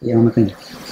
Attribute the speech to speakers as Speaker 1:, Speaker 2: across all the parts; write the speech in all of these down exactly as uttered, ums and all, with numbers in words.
Speaker 1: வணக்கம்.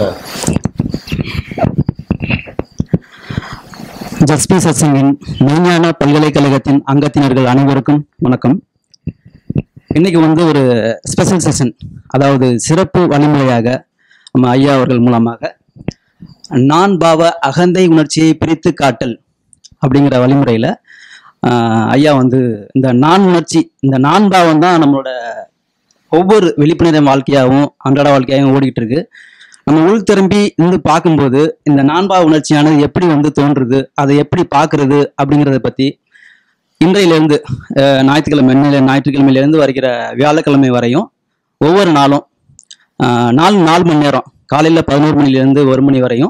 Speaker 1: ஜஸ்பி சத்சங்கின் மெய்ஞான பல்கலைக்கழகத்தின் அங்கத்தினர்கள் அனைவருக்கும் வணக்கம். இன்னைக்கு வந்து ஒரு ஸ்பெஷல் செஷன், அதாவது சிறப்பு வழிமுறையாக நம்ம ஐயா அவர்கள் மூலமாக நான் பாவ அகந்தை உணர்ச்சியை பிரித்து காட்டல் அப்படிங்கிற வழிமுறையில் ஐயா வந்து இந்த நான் உணர்ச்சி, இந்த நான் பாவம் தான் நம்மளோட ஒவ்வொரு விழிப்புணர்வு வாழ்க்கையாகவும் அன்றாட வாழ்க்கையாகவும் ஓடிக்கிட்டு இருக்கு. நம்ம உள் திரும்பி இருந்து பார்க்கும்போது இந்த நான்பாவ உணர்ச்சியானது எப்படி வந்து தோன்றுது, அதை எப்படி பார்க்கறது அப்படிங்கிறத பற்றி இன்றையிலேருந்து ஞாயிற்றுக்கிழமை ஞாயிற்றுக்கிழமையிலேருந்து வருகிற வியாழக்கிழமை வரையும் ஒவ்வொரு நாளும் நாலு நாலு மணி நேரம், காலையில் பதினோரு மணிலேருந்து ஒரு மணி வரையும்,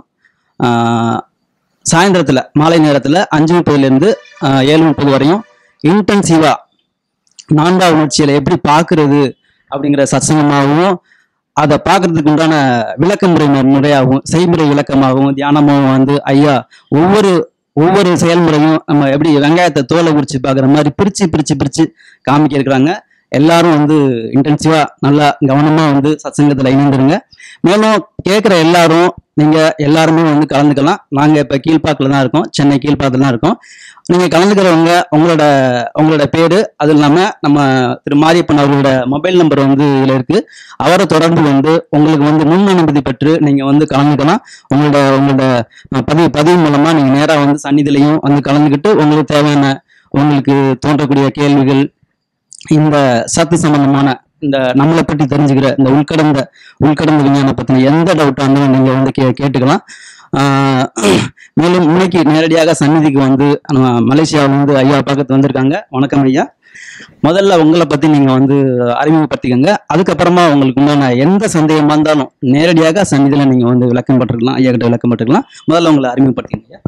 Speaker 1: சாயந்தரத்தில் மாலை நேரத்தில் அஞ்சு முப்பதுலேருந்து ஏழு முப்பது வரையும் இன்டென்சிவாக நான்காவ உணர்ச்சியில் எப்படி பார்க்கறது அப்படிங்கிற சத்சங்கமாகவும், அதை பார்க்கறதுக்கு உண்டான விளக்க முறை முறையாகவும் செய்முறை விளக்கமாகவும் தியானமாகவும் வந்து ஐயா ஒவ்வொரு ஒவ்வொரு செயல்முறையும் நம்ம எப்படி வெங்காயத்தை தோலை உரிச்சு பார்க்குற மாதிரி பிரித்து பிரித்து பிரித்து காமிக்க இருக்கிறாங்க. எல்லாரும் வந்து இன்டென்சிவா நல்லா கவனமா வந்து சத்சங்கத்தில் இணைந்துருங்க. மேலும் கேட்குற எல்லாரும் நீங்க எல்லாருமே வந்து கலந்துக்கலாம். நாங்க இப்ப கீழ்பாக்கில் தான் இருக்கோம், சென்னை கீழ்பாக்கில் தான் இருக்கோம். நீங்க கலந்துக்கிறவங்க உங்களோட உங்களோட பேரு, அது இல்லாம நம்ம திரு மாரியப்பன் அவர்களோட மொபைல் நம்பர் வந்து இதுல இருக்கு. அவரை தொடர்பு வந்து உங்களுக்கு வந்து முன் அனுமதி பெற்று நீங்க வந்து கலந்துக்கலாம். உங்களோட உங்களோட பதிவு பதிவு மூலமா நீங்க நேரா வந்து சன்னிதிலையும் வந்து கலந்துக்கிட்டு உங்களுக்கு தேவையான உங்களுக்கு தோன்றக்கூடிய கேள்விகள், இந்த சத்து சம்பந்தமான இந்த நம்மளை பற்றி தெரிஞ்சுக்கிற இந்த உள்கடந்த உள்கடந்த விஞ்ஞானம் பத்தின எந்த டவுட்டாக இருந்தாலும் நீங்க வந்து கே கேட்டுக்கலாம். ஆஹ் மேலும் இன்னைக்கு நேரடியாக சந்நிதிக்கு வந்து நம்ம மலேசியாவில் வந்து ஐயா பார்க்கறது வந்திருக்காங்க. வணக்கம் ஐயா. முதல்ல உங்களை பத்தி நீங்க வந்து அறிமுகப்படுத்திக்கங்க. அதுக்கப்புறமா உங்களுக்கு உண்டான எந்த சந்தேகமா இருந்தாலும் நேரடியாக சந்நிதியில நீங்க வந்து விளக்கம் பட்டிருக்கலாம், ஐயா கிட்ட விளக்கம் பட்டிருக்கலாம். முதல்ல உங்களை அறிமுகப்படுத்திக்கங்க ஐயா.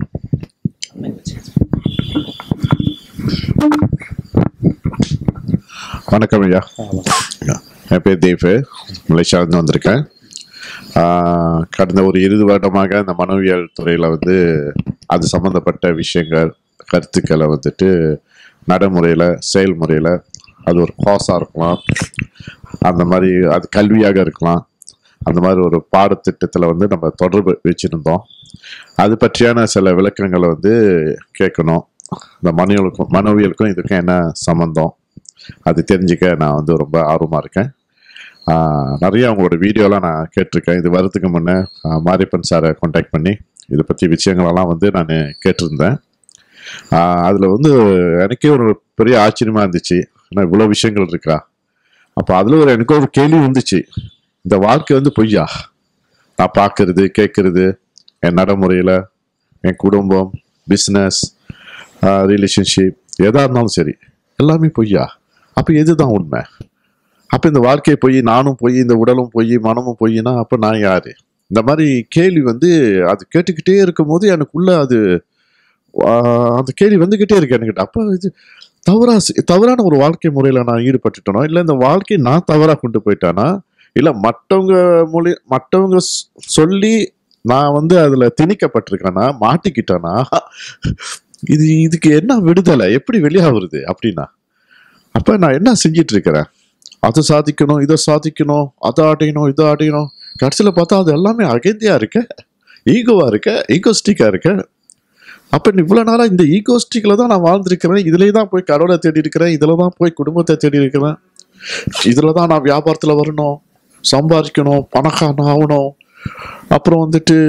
Speaker 2: வணக்கம் ஐயா. என் பேர் தேவ், மலேசியாவிலிருந்து வந்திருக்கேன். கடந்த ஒரு இருபது வருடமாக இந்த மனோவியல் துறையில் வந்து அது சம்மந்தப்பட்ட விஷயங்கள் கருத்துக்களை வந்துட்டு நடைமுறையில் செயல்முறையில், அது ஒரு கோர்ஸாக இருக்கலாம், அந்த மாதிரி அது கல்வியாக இருக்கலாம், அந்த மாதிரி ஒரு பாடத்திட்டத்தில் வந்து நம்ம தொடர்பு வச்சுருந்தோம். அது பற்றியான சில விளக்கங்களை வந்து கேட்கணும். இந்த மனோவியலுக்கும் மனோவியலுக்கும் இதுக்கும் என்ன சம்மந்தம், அது தெரிஞ்சுக்க நான் வந்து ரொம்ப ஆர்வமாக இருக்கேன். நிறைய அவங்களோட வீடியோலாம் நான் கேட்டிருக்கேன். இது வரதுக்கு முன்னே மாரியப்பன் சாரை கான்டாக்ட் பண்ணி இதை பற்றி விஷயங்களெல்லாம் வந்து நான் கேட்டிருந்தேன். அதில் வந்து எனக்கே ஒரு பெரிய ஆச்சரியமாக இருந்துச்சு, ஏன்னா இவ்வளோ விஷயங்கள் இருக்கா. அப்போ அதில் ஒரு எனக்கு ஒரு கேள்வி வந்துச்சு, இந்த வாழ்க்கை வந்து பொய்யா? நான் பார்க்கறது கேட்கறது, என் நடைமுறையில், என் குடும்பம், பிஸ்னஸ், ரிலேஷன்ஷிப், எதாக இருந்தாலும் சரி, எல்லாமே பொய்யா? அப்போ எதுதான் உண்மை? அப்போ இந்த வாழ்க்கையை பொய், நானும் பொய், இந்த உடலும் பொய், மனமும் பொய்னா அப்போ நான் யாரு? இந்த மாதிரி கேள்வி வந்து அது கேட்டுக்கிட்டே இருக்கும் போது எனக்குள்ள அது அந்த கேள்வி வந்துக்கிட்டே இருக்கு என்கிட்ட. அப்போ இது தவறா தவறான ஒரு வாழ்க்கை முறையில் நான் ஈடுபட்டுட்டனோ, இல்லை இந்த வாழ்க்கையை நான் தவறாக கொண்டு போயிட்டானா, இல்லை மற்றவங்க மொழி மற்றவங்க சொல்லி நான் வந்து அதில் திணிக்கப்பட்டிருக்கேனா, மாட்டிக்கிட்டேனா, இது இதுக்கு என்ன விடுதலை, எப்படி வெளியாகிறது அப்படின்னா? அப்போ நான் என்ன செஞ்சிட்டு இருக்கிறேன்? அதை சாதிக்கணும், இதை சாதிக்கணும், அதை அடையணும், இதை அடையணும். கடைசியில் பார்த்தா அது எல்லாமே அகந்தியா இருக்க, ஈகோவா இருக்க, ஈகோஸ்டிக்கா இருக்க. அப்போ இவ்வளோ நாளாக இந்த ஈகோஸ்டிக்கில் தான் நான் வாழ்ந்துருக்கிறேன். இதுலேயே தான் போய் கடவுளை தேடி இருக்கிறேன், இதில் தான் போய் குடும்பத்தை தேடி இருக்கிறேன், இதில் தான் நான் வியாபாரத்தில் வரணும், சம்பாதிக்கணும், பணக்காரன் ஆகணும், அப்புறம் வந்துட்டு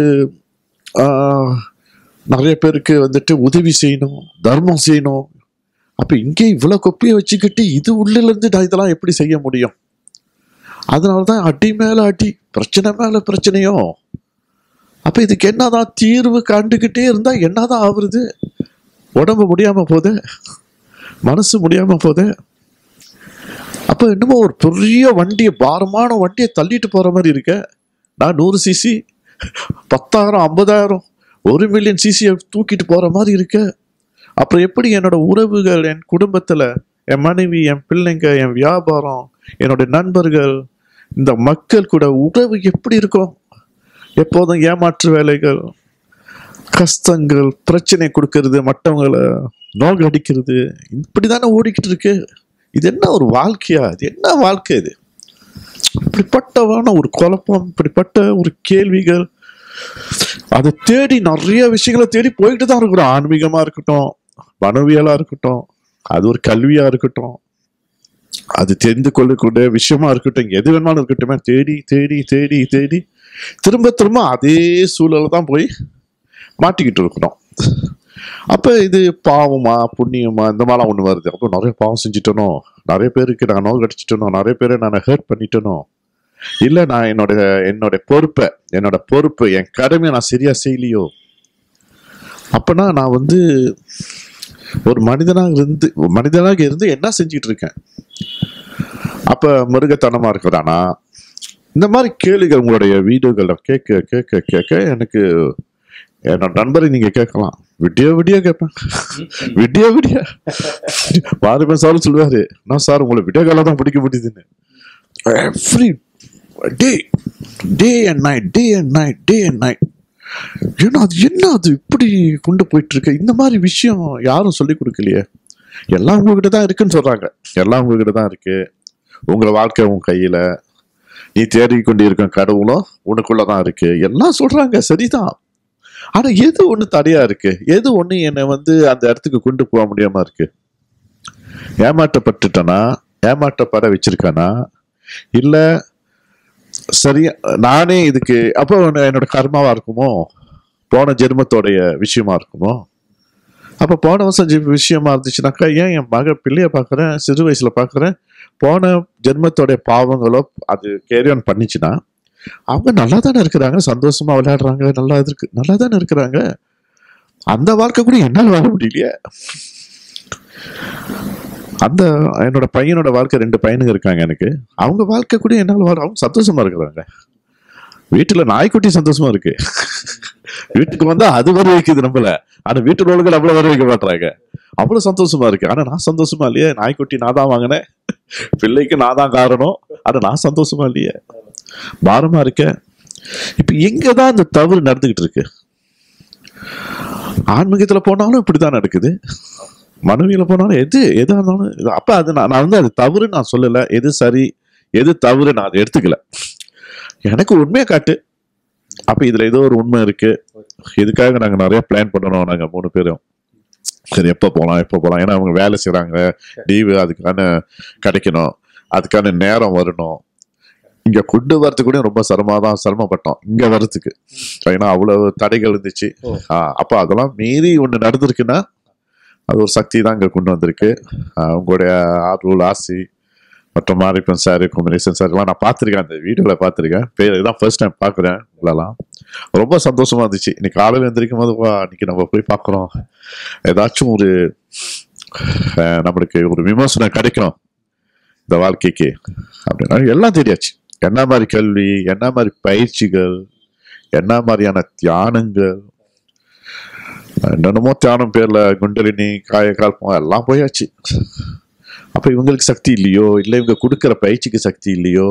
Speaker 2: நிறைய பேருக்கு வந்துட்டு உதவி செய்யணும், தர்மம் செய்யணும். அப்போ இங்கே இவ்வளோ கொப்பியை வச்சுக்கிட்டு இது உள்ளிலேருந்து நான் இதெல்லாம் எப்படி செய்ய முடியும்? அதனால தான் அடி மேலே அடி, பிரச்சனை மேலே பிரச்சனையோ. அப்போ இதுக்கு என்னதான் தீர்வு கண்டுக்கிட்டே இருந்தால் என்னதான் ஆகுறது? உடம்பு முடியாமல் போதே, மனசு முடியாமல் போதே. அப்போ இன்னமும் ஒரு பெரிய வண்டியை, பாரமான வண்டியை தள்ளிட்டு போகிற மாதிரி இருக்க. நான் நூறு சிசி, பத்தாயிரம், ஐம்பதாயிரம், ஒரு மில்லியன் சிசியை தூக்கிட்டு போகிற மாதிரி இருக்க. அப்புறம் எப்படி என்னோட உறவுகள், என் குடும்பத்தில், என் மனைவி, என் பிள்ளைங்க, என் வியாபாரம், என்னோட நண்பர்கள், இந்த மக்கள் கூட உறவு எப்படி இருக்கும்? எப்போதும் ஏமாற்று வேலைகள், கஷ்டங்கள், பிரச்சனை கொடுக்கறது, மற்றவங்களை நோக்கடிக்கிறது, இப்படி தானே ஓடிக்கிட்டு இருக்கு. இது என்ன ஒரு வாழ்க்கையா? இது என்ன வாழ்க்கை இது? இப்படிப்பட்டவான ஒரு குழப்பம், இப்படிப்பட்ட ஒரு கேள்விகள், அதை தேடி நிறைய விஷயங்களை தேடி போயிட்டு தான் இருக்கிறோம். ஆன்மீகமா இருக்கட்டும், மனவியலா இருக்கட்டும், அது ஒரு கல்வியா இருக்கட்டும், அது தெரிந்து கொள்ளக்கூடிய விஷயமா இருக்கட்டும், எது வேணாலும் இருக்கட்டுமே, தேடி தேடி தேடி தேடி திரும்ப திரும்ப அதே சூழல தான் போய் மாட்டிக்கிட்டு இருக்கிறோம். அப்ப இது பாவமா புண்ணியமா இந்த மாதிரிலாம் ஒண்ணு வருது. அப்போ நிறைய பாவம் செஞ்சுட்டனோ, நிறைய பேருக்கு நான் நோய் கடிச்சிட்டனோ, நிறைய பேரை நான் ஹர்ட் பண்ணிட்டனோ, இல்ல நான் என்னோட என்னோட பொறுப்பை என்னோட பொறுப்பு என் கடமையை நான் சரியா செய்யலையோ, அப்பனா நான் வந்து ஒரு மனிதனாக இருந்து மனிதனாக இருந்து என்ன செஞ்சுட்டு இருக்கேன்? அப்ப மிருகத்தனமா இருக்கிறானா? இந்த மாதிரி கேள்விகள் உங்களுடைய வீடியோகளை கேட்க கேட்க கேட்க எனக்கு என்னோட நண்பரை நீங்க கேட்கலாம். விடியோ விடியோ கேட்பேன், விடியோ விடிய பாருப்பேன் சார் சொல்லுவாரு, நான் சார் உங்களை விடியோ காலம் தான் பிடிக்க முடியுதுன்னு. Every day day and night day and night day and night ஏன்னா அது என்ன அது இப்படி கொண்டு போயிட்டு இருக்கு? இந்த மாதிரி விஷயம் யாரும் சொல்லி கொடுக்கலையே. எல்லாம் உங்ககிட்ட தான் இருக்குன்னு சொல்றாங்க. எல்லாம் உங்ககிட்ட தான் இருக்கு, உங்களை வாழ்க்கை உன் கையில, நீ தேடி கொண்டு இருக்க கடவுளும் உனக்குள்ளதான் இருக்கு, எல்லாம் சொல்றாங்க, சரிதான். ஆனா எது ஒண்ணு தடையா இருக்கு? எது ஒண்ணு என்னை வந்து அந்த இடத்துக்கு கொண்டு போக முடியாம இருக்கு? ஏமாற்றப்பட்டுட்டனா, ஏமாற்றப்பட வச்சிருக்கானா, இல்ல சரி நானே இதுக்கு அப்போ என்னோட கர்மாவா இருக்குமோ, போன ஜென்மத்தோடைய விஷயமா இருக்குமோ? அப்ப போன வருஷம் விஷயமா இருந்துச்சுனாக்கா ஏன் என் மக பிள்ளைய பாக்குறேன், சிறு வயசுல பாக்குறேன், போன ஜென்மத்தோடைய பாவங்களோ அது கேரி ஆன் பண்ணிச்சுன்னா அவங்க நல்லா தானே இருக்கிறாங்க, சந்தோஷமா விளையாடுறாங்க, நல்லா இருக்கு, நல்லா தானே இருக்கிறாங்க. அந்த வாழ்க்கை கூட என்னால் வாழ முடியலையே. அந்த என்னோட பையனோட வாழ்க்கை, ரெண்டு பையனுங்க இருக்காங்க எனக்கு, அவங்க வாழ்க்கை கூட என்னால் வாழ, அவங்க சந்தோஷமா இருக்கிறாங்க. வீட்டுல நாய்க்குட்டி சந்தோஷமா இருக்கு, வீட்டுக்கு வந்தா அது வர வைக்குது நம்மள, ஆனா வீட்டு ரோல்கள் அவ்வளவு வர வைக்க மாட்டாங்க, அவ்வளவு சந்தோஷமா இருக்கு. ஆனா நான் சந்தோஷமா இல்லையே, நாய்க்குட்டி நான் தான் வாங்கினேன், பிள்ளைக்கு நான் தான் காரணம், ஆனா நான் சந்தோஷமா இல்லையே, பாரமா இருக்க. இப்ப எங்கதான் இந்த தவறு நடந்துகிட்டு இருக்கு? ஆன்மீகத்துல போனாலும் இப்படிதான் நடக்குது, மனைவியில போனாலும் எது எதா இருந்தாலும். அப்ப அது நான் வந்து அது தவறு நான் சொல்லல, எது சரி எது தவறு நான் அதை எடுத்துக்கல, எனக்கு உண்மையை காட்டு. அப்ப இதுல ஏதோ ஒரு உண்மை இருக்கு, இதுக்காக நாங்க நிறைய பிளான் பண்ணணும். நாங்க மூணு பேரும் சரி எப்ப போலாம் எப்ப போலாம், ஏன்னா அவங்க வேலை செய்யறாங்க, லீவு அதுக்கான கிடைக்கணும், அதுக்கான நேரம் வரணும். இங்க கொண்டு வரதுக்கு கூட ரொம்ப சிரமதான் சிரமப்பட்டோம் இங்க வர்றதுக்கு, ஏன்னா அவ்வளவு தடைகள் இருந்துச்சு. ஆஹ் அப்ப அதெல்லாம் மீறி ஒண்ணு நடந்திருக்குன்னா அது ஒரு சக்தி தான் இங்க கொண்டு வந்திருக்கு. உங்களுடைய ஆர்வல் ஆசி மற்றும் மாரிப்பன் சார், குமரேசன் சார் எல்லாம் நான் பார்த்துருக்கேன், அந்த வீடியோல பார்த்துருக்கேன். பேர் இதான் ஃபர்ஸ்ட் டைம் பார்க்குறேன். உங்களெல்லாம் ரொம்ப சந்தோஷமா இருந்துச்சு. இன்னைக்கு காலையில் எழுந்திரிக்கும் போது வா இன்னைக்கு நம்ம போய் பார்க்குறோம், ஏதாச்சும் ஒரு நம்மளுக்கு ஒரு விமர்சனம் கிடைக்கும் இந்த வாழ்க்கைக்கு அப்படின்னா எல்லாம் தெரியாச்சு. என்ன மாதிரி கல்வி, என்ன மாதிரி பயிற்சிகள், என்ன மாதிரியான தியானங்கள், என்னென்னமோ தியானம் பேர்ல குண்டலினி காயகால்பம் எல்லாம் போயாச்சு. அப்ப இவங்களுக்கு சக்தி இல்லையோ, இல்ல இவங்க கொடுக்குற பயிற்சிக்கு சக்தி இல்லையோ?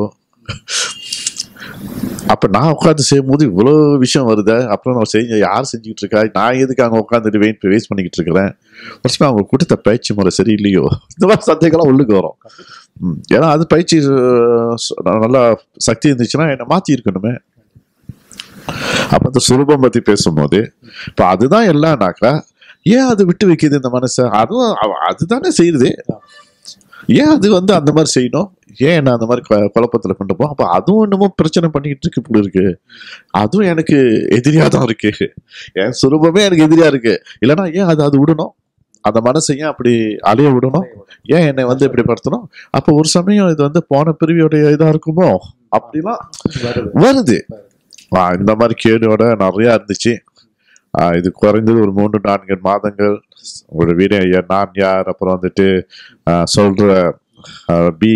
Speaker 2: அப்ப நான் உட்காந்து செய்யும் போது இவ்வளவு விஷயம் வருத, அப்புறம் நான் செஞ்ச யார் செஞ்சுக்கிட்டு இருக்கா, நான் எதுக்கு அங்க உட்காந்துட்டு வெயிட் வேஸ்ட் பண்ணிக்கிட்டு இருக்கிறேன், வருஷமா அவங்க கொடுத்த பயிற்சி முறை சரியில்லையோ, இந்த மாதிரி சந்தேகம்லாம் உள்ளுக்கு வரும். ஏன்னா அது பயிற்சி நல்லா சக்தி இருந்துச்சுன்னா என்னை மாத்தி இருக்கணுமே. அப்ப அந்த சுரூபம் பத்தி பேசும்போது இப்ப அதுதான் எல்லாம்னாக்கா ஏன் அது விட்டு வைக்குது இந்த மனசை? அதுவும் அதுதானே செய்யுது, ஏன் அது வந்து அந்த மாதிரி செய்யணும்? ஏன் என்ன அந்த மாதிரி குழப்பத்துல கொண்டு போ? அப்ப அதுவும் என்னமோ பிரச்சனை பண்ணிட்டு இருக்கு இப்படி இருக்கு, அதுவும் எனக்கு எதிரியா தான் இருக்கு, என் சுரூபமே எனக்கு எதிரியா இருக்கு. இல்லைன்னா ஏன் அது அது விடணும், அந்த மனசை ஏன் அப்படி அலைய விடணும், ஏன் என்னை வந்து இப்படி படுத்தணும்? அப்ப ஒரு சமயம் இது வந்து போன பிரிவியோடைய இதா இருக்குமோ அப்படிலாம் வருது. இந்த மாதிரி கேடோட நிறைய இருந்துச்சு. இது குறைந்தது ஒரு மூன்று நான்கு மாதங்கள் உங்களோட வீடியோ நான் யார், அப்புறம் வந்துட்டு சொல்ற பி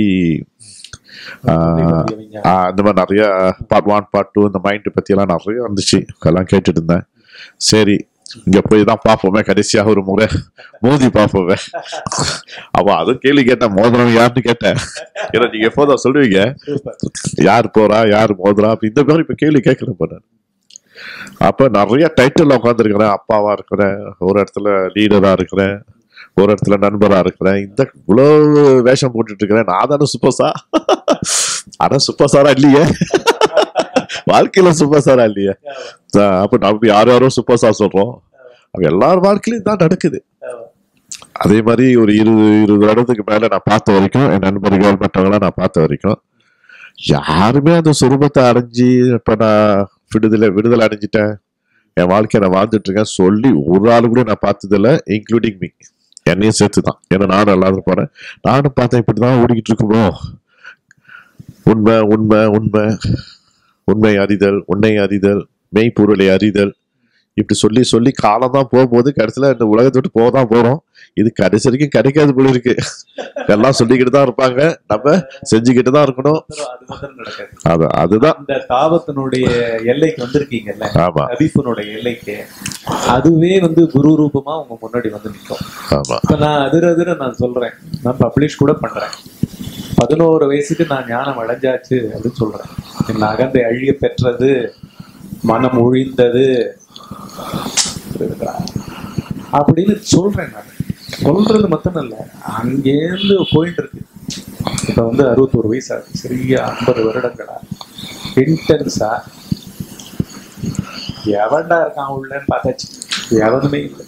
Speaker 2: அந்த மாதிரி நிறைய பார்ட் ஒன் பார்ட் டூ இந்த மைண்ட் பத்தி எல்லாம் நிறைய இருந்துச்சு, எல்லாம் கேட்டுட்டு இருந்தேன். சரி இங்க போய் தான் பார்ப்போமே, கடைசியாக ஒரு முறை மோதி பார்ப்போமே. அப்ப அதுவும் கேள்வி கேட்டேன், மோதிரம் யாருன்னு கேட்டேன். ஏன்னா நீங்க எப்போதான் சொல்லுவீங்க யார் போறா யார் மோதுறா, அப்ப இந்த மாதிரி இப்ப கேள்வி கேட்கிறேன் போன. அப்ப நிறைய டைட்டில் உட்காந்துருக்கிறேன், அப்பாவா இருக்கிறேன், ஒரு இடத்துல லீடரா இருக்கிறேன், ஒரு இடத்துல நண்பரா இருக்கிறேன், இந்த இவ்வளவு வேஷம் போட்டுட்டு இருக்கிறேன், நான் தானே சூப்பர் ஸ்டார். ஆனா சூப்பர் ஸ்டாரா இல்லையே, வாழ்க்கையில சூப்பர் ஸ்டாரா இல்லையே. அப்ப நம்ம யார் யாரோ சூப்பர் ஸ்டார் சொல்றோம், அப்ப எல்லார் வாழ்க்கையிலும் தான் நடக்குது. அதே மாதிரி ஒரு இருபது இருபது வருடத்துக்கு மேல நான் பார்த்த வரைக்கும், என் நண்பர்கள் மற்றவங்களாம் நான் பார்த்த வரைக்கும் யாருமே அந்த சுரூபத்தை அடைஞ்சி இப்ப நான் விடுதலை விடுதலை அடைஞ்சிட்டேன், என் வாழ்க்கையை நான் வாழ்ந்துட்டு இருக்கேன் சொல்லி ஒரு ஆளு கூட நான் பார்த்ததில்ல, இன்க்ளூடிங் மீ, என்னையும் சேர்த்து தான். ஏன்னா நானும் எல்லாரும் போறேன், நானும் பார்த்தேன் இப்படிதான் ஓடிக்கிட்டு இருக்கணும். உண்மை உண்மை உண்மை உண்மை அறிதல், உன்னை அறிதல், மெய்ப்பொருளை அறிதல், இப்படி சொல்லி சொல்லி காலம் தான் போகும்போது கடைசியில இந்த உலகத்தை விட்டு போக தான் போறோம். இது கடைசி வரைக்கும் கிடைக்காது போல இருக்கு. எல்லாம் சொல்லிக்கிட்டு தான் இருப்பாங்க, நம்ம செஞ்சுக்கிட்டு தான் இருக்கணும். அது அதுதான்
Speaker 3: இந்த தாவத்தினுடைய எல்லைக்கு வந்திருக்கீங்கல்ல,
Speaker 2: ஆமா,
Speaker 3: அபிப்புனுடைய எல்லைக்கு, அதுவே வந்து குரு ரூபமா உங்க முன்னாடி வந்து நிற்கும்.
Speaker 2: ஆமா.
Speaker 3: இப்ப நான் அதிர அதிர நான் சொல்றேன், நான் பப்ளிஷ் கூட பண்றேன். பதினோரு வயசுக்கு நான் ஞானம் அடைஞ்சாச்சு அப்படின்னு சொல்றேன். என் அகந்தை அழிய பெற்றது, மனம் ஒழிந்தது அப்படின்னு சொல்றேன். நான் சொல்றது மட்டும் இல்ல, அங்கேருந்து போயிட்டு இருக்கு. இப்ப வந்து அறுபத்தோரு வயசு ஆகுது, சரியா ஐம்பது வருடங்களா இன்டென்ஸா. எவன்டா இருக்கான் உள்ளன்னு பார்த்தாச்சு, எவனுமே இல்லை.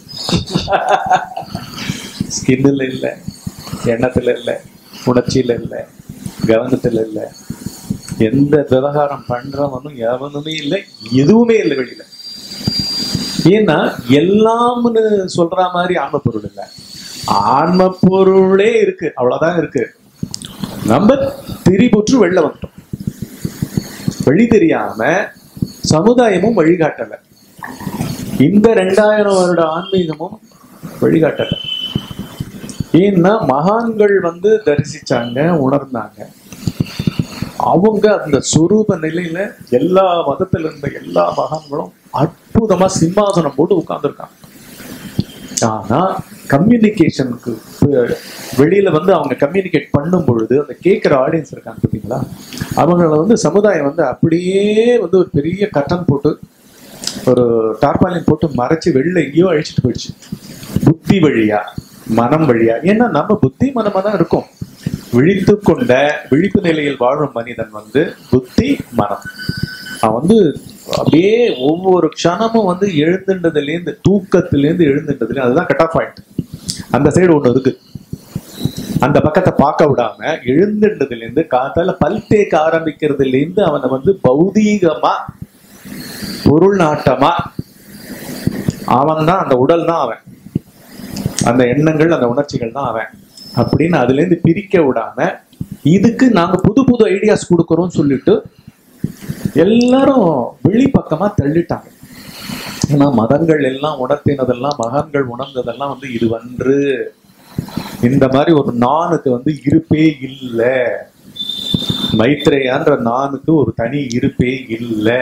Speaker 3: ஸ்கின்ல இல்லை, எண்ணத்துல இல்லை, உணர்ச்சியில இல்லை, கவனத்துல இல்லை, எந்த விவகாரம் பண்றவனும் எவனுமே இல்லை, எதுவுமே இல்லை வெளியில. ஏன்னா எல்லாம்னு சொல்ற மாதிரி ஆன்ம பொருள் இல்லை, ஆன்ம பொருளே இருக்கு, அவ்வளவுதான் இருக்கு. நம்ம திரிபுற்று வெளில வந்துட்டோம். வழி தெரியாம சமுதாயமும் வழிகாட்டல, இந்த ரெண்டாயிரம் வருட ஆன்மீகமும் வழிகாட்டல. ஏன்னா மகான்கள் வந்து தரிசிச்சாங்க, உணர்ந்தாங்க. அவங்க அந்த சுரூப நிலையில எல்லா மதத்துல இருந்த எல்லா மகான்களும் அற்புதமா சிம்மாசனம் போட்டு உட்கார்ந்துருக்காங்க. ஆனா கம்யூனிகேஷனுக்கு வெளியில வந்து அவங்க கம்யூனிகேட் பண்ணும் பொழுது அந்த கேட்கிற ஆடியன்ஸ் இருக்காங்க பார்த்தீங்களா, அவங்கள வந்து சமுதாயம் வந்து அப்படியே வந்து ஒரு பெரிய கட்டன் போட்டு ஒரு டார்பாலின் போட்டு மறைச்சு வெளில எங்கேயோ அழிச்சிட்டு போயிடுச்சு. புத்தி வழியா, மனம் வழியா. ஏன்னா நம்ம புத்தி மனமா தான் இருக்கும். விழித்து கொண்ட விழிப்பு நிலையில் வாழும் மனிதன் வந்து புத்தி மனம், அவன் வந்து அப்படியே ஒவ்வொரு க்ஷணமும் வந்து எழுந்துன்றதுலேருந்து, தூக்கத்திலேருந்து எழுந்துன்றதுலேருந்து, அதுதான் கட் ஆஃப் பாயிண்ட். அந்த சைடு ஒண்ணு இருக்கு, அந்த பக்கத்தை பார்க்க விடாம எழுந்துன்றதுலேருந்து காத்தால பல் தேக்க ஆரம்பிக்கிறதுலேருந்து அவனை வந்து பௌதீகமா பொருள் நாட்டமா, அவன் தான், அந்த உடல் தான் அவன், அந்த எண்ணங்கள் அந்த உணர்ச்சிகள் தான் அவன் அப்படின்னு அதுல இருந்து பிரிக்க விடாம, இதுக்கு நாங்க புது புது ஐடியாஸ் கொடுக்கறோம் சொல்லிட்டு எல்லாரும் வெளிப்பக்கமா தள்ளிட்டாங்க. ஏன்னா மதங்கள் எல்லாம் உணர்த்தினதெல்லாம், மகான்கள் உணர்ந்ததெல்லாம் வந்து இது வந்து இந்த மாதிரி ஒரு நானுக்கு வந்து இருப்பே இல்லை, மைத்ரேயான்ற நானுக்கு ஒரு தனி இருப்பே இல்லை.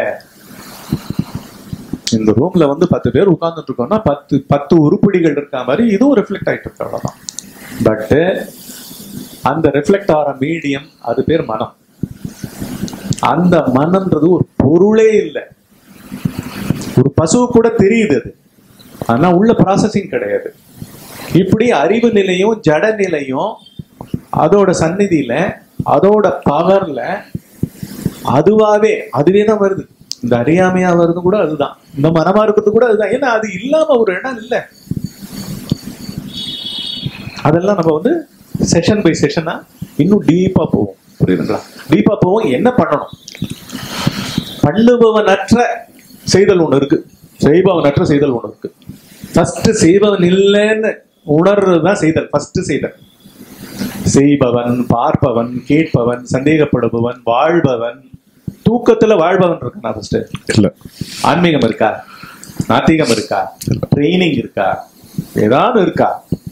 Speaker 3: இந்த ரூம்ல வந்து பத்து பேர் உட்கார்ந்துட்டு இருக்கோம்னா பத்து பத்து உருப்படிகள் இருக்க மாதிரி இதுவும் ரிஃப்ளெக்ட் ஆயிட்டு இருக்கு, அவ்வளவுதான். பட் அந்த ரிஃப்ளெக்ட் ஆகிற மீடியம் அது பேர் மனம். அந்த மனம்ன்றது ஒரு பொருளே இல்லை. ஒரு பசுவு கூட தெரியுது அது, ஆனா உள்ள ப்ராசஸிங் கிடையாது. இப்படி அறிவு நிலையும் ஜட நிலையும் அதோட சந்நிதியில அதோட பவர்ல அதுவாவே அதுவே தான் வருது. இந்த அறியாமையா வருது கூட அதுதான், இந்த மனமா இருக்கிறது கூட அதுதான். ஏன்னா அது இல்லாம ஒரு இடம் இல்லை. அதெல்லாம் நம்ம வந்து செஷன் பை செஷனா இன்னும் டீப்பா போவோம், புரியுதுங்களா? டீப்பா போவோம். என்ன பண்ணணும்? பண்ணுபவனற்ற செய்தல் ஒண்ணு இருக்கு, செய்பவனற்ற செய்தல் ஒண்ணு இருக்கு. ஃபர்ஸ்ட் செய்பவன் இல்லைன்னு உணர்றதுதான் செய்தல், ஃபர்ஸ்ட் செய்தல். செய்பவன், பார்ப்பவன், கேட்பவன், சந்தேகப்படுபவன், வாழ்பவன். தூக்கத்துல வாழ்பவன் இருக்கா? ஃபர்ஸ்ட்
Speaker 2: இல்ல.
Speaker 3: ஆன்மீகம் இருக்கா? நாத்திகம் இருக்கா? ட்ரைனிங் இருக்கா? ஏதாவது இருக்கா?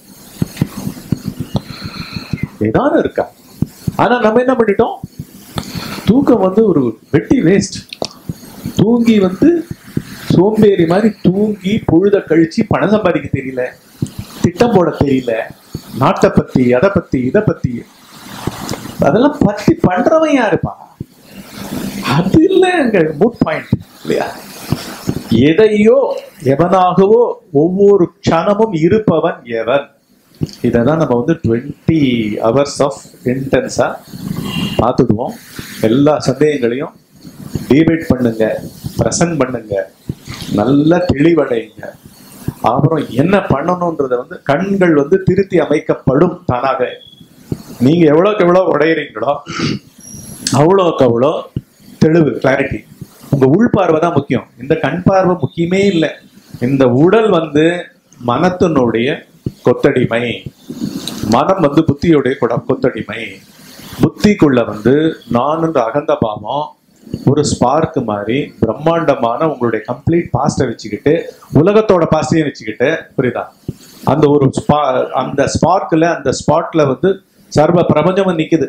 Speaker 3: ஏதாவது இருக்கா? ஆனா நம்ம என்ன பண்ணிட்டோம்? தூக்கம் வந்து ஒரு வெட்டி வேஸ்ட். தூங்கி வந்து சோம்பேறி மாதிரி தூங்கி பொழுத கழிச்சு பணம் சம்பாதிக்க தெரியல, திட்டம் போட தெரியல, நாட்டை பத்தி அதை பத்தி இதை பத்தி அதெல்லாம் பத்தி பண்றவன் யாருப்பா? அது இல்லை எங்க மூட் பாயிண்ட் இல்லையா? எதையோ எவனாகவோ ஒவ்வொரு க்ஷணமும் இருப்பவன் எவன்? இதை தான் நம்ம வந்து டுவெண்ட்டி ஹவர்ஸ் ஆஃப் இன்டென்ஸாக பார்த்துடுவோம். எல்லா சந்தேகங்களையும் டிபேட் பண்ணுங்க, ப்ரெசன்ட் பண்ணுங்க, நல்லா தெளிவடைங்க. அப்புறம் என்ன பண்ணணுன்றத வந்து கண்கள் வந்து திருத்தி அமைக்கப்படும் தானாக. நீங்க எவ்வளோக்கு எவ்வளோ உடையிறீங்களோ அவ்வளோக்கு அவ்வளோ தெளிவு, கிளாரிட்டி. உங்க உள் பார்வை தான் முக்கியம். இந்த கண் பார்வை முக்கியமே இல்லை. இந்த உடல் வந்து மனத்தினுடைய கொத்தடிமை, மனம் வந்து புத்தியுடைய குடம் கொத்தடிமை. புத்திக்குள்ள வந்து நான் என்ற அகந்த பாவம் ஒரு ஸ்பார்க் மாதிரி பிரம்மாண்டமான உங்களுடைய கம்ப்ளீட் பாஸ்டை வச்சுக்கிட்டு உலகத்தோட பாஸ்டையும் வச்சுக்கிட்டு, புரியுதா, அந்த ஒரு ஸ்பா அந்த ஸ்பார்க்ல அந்த ஸ்பாட்ல வந்து சர்வ பிரபஞ்சமும் நிக்குது.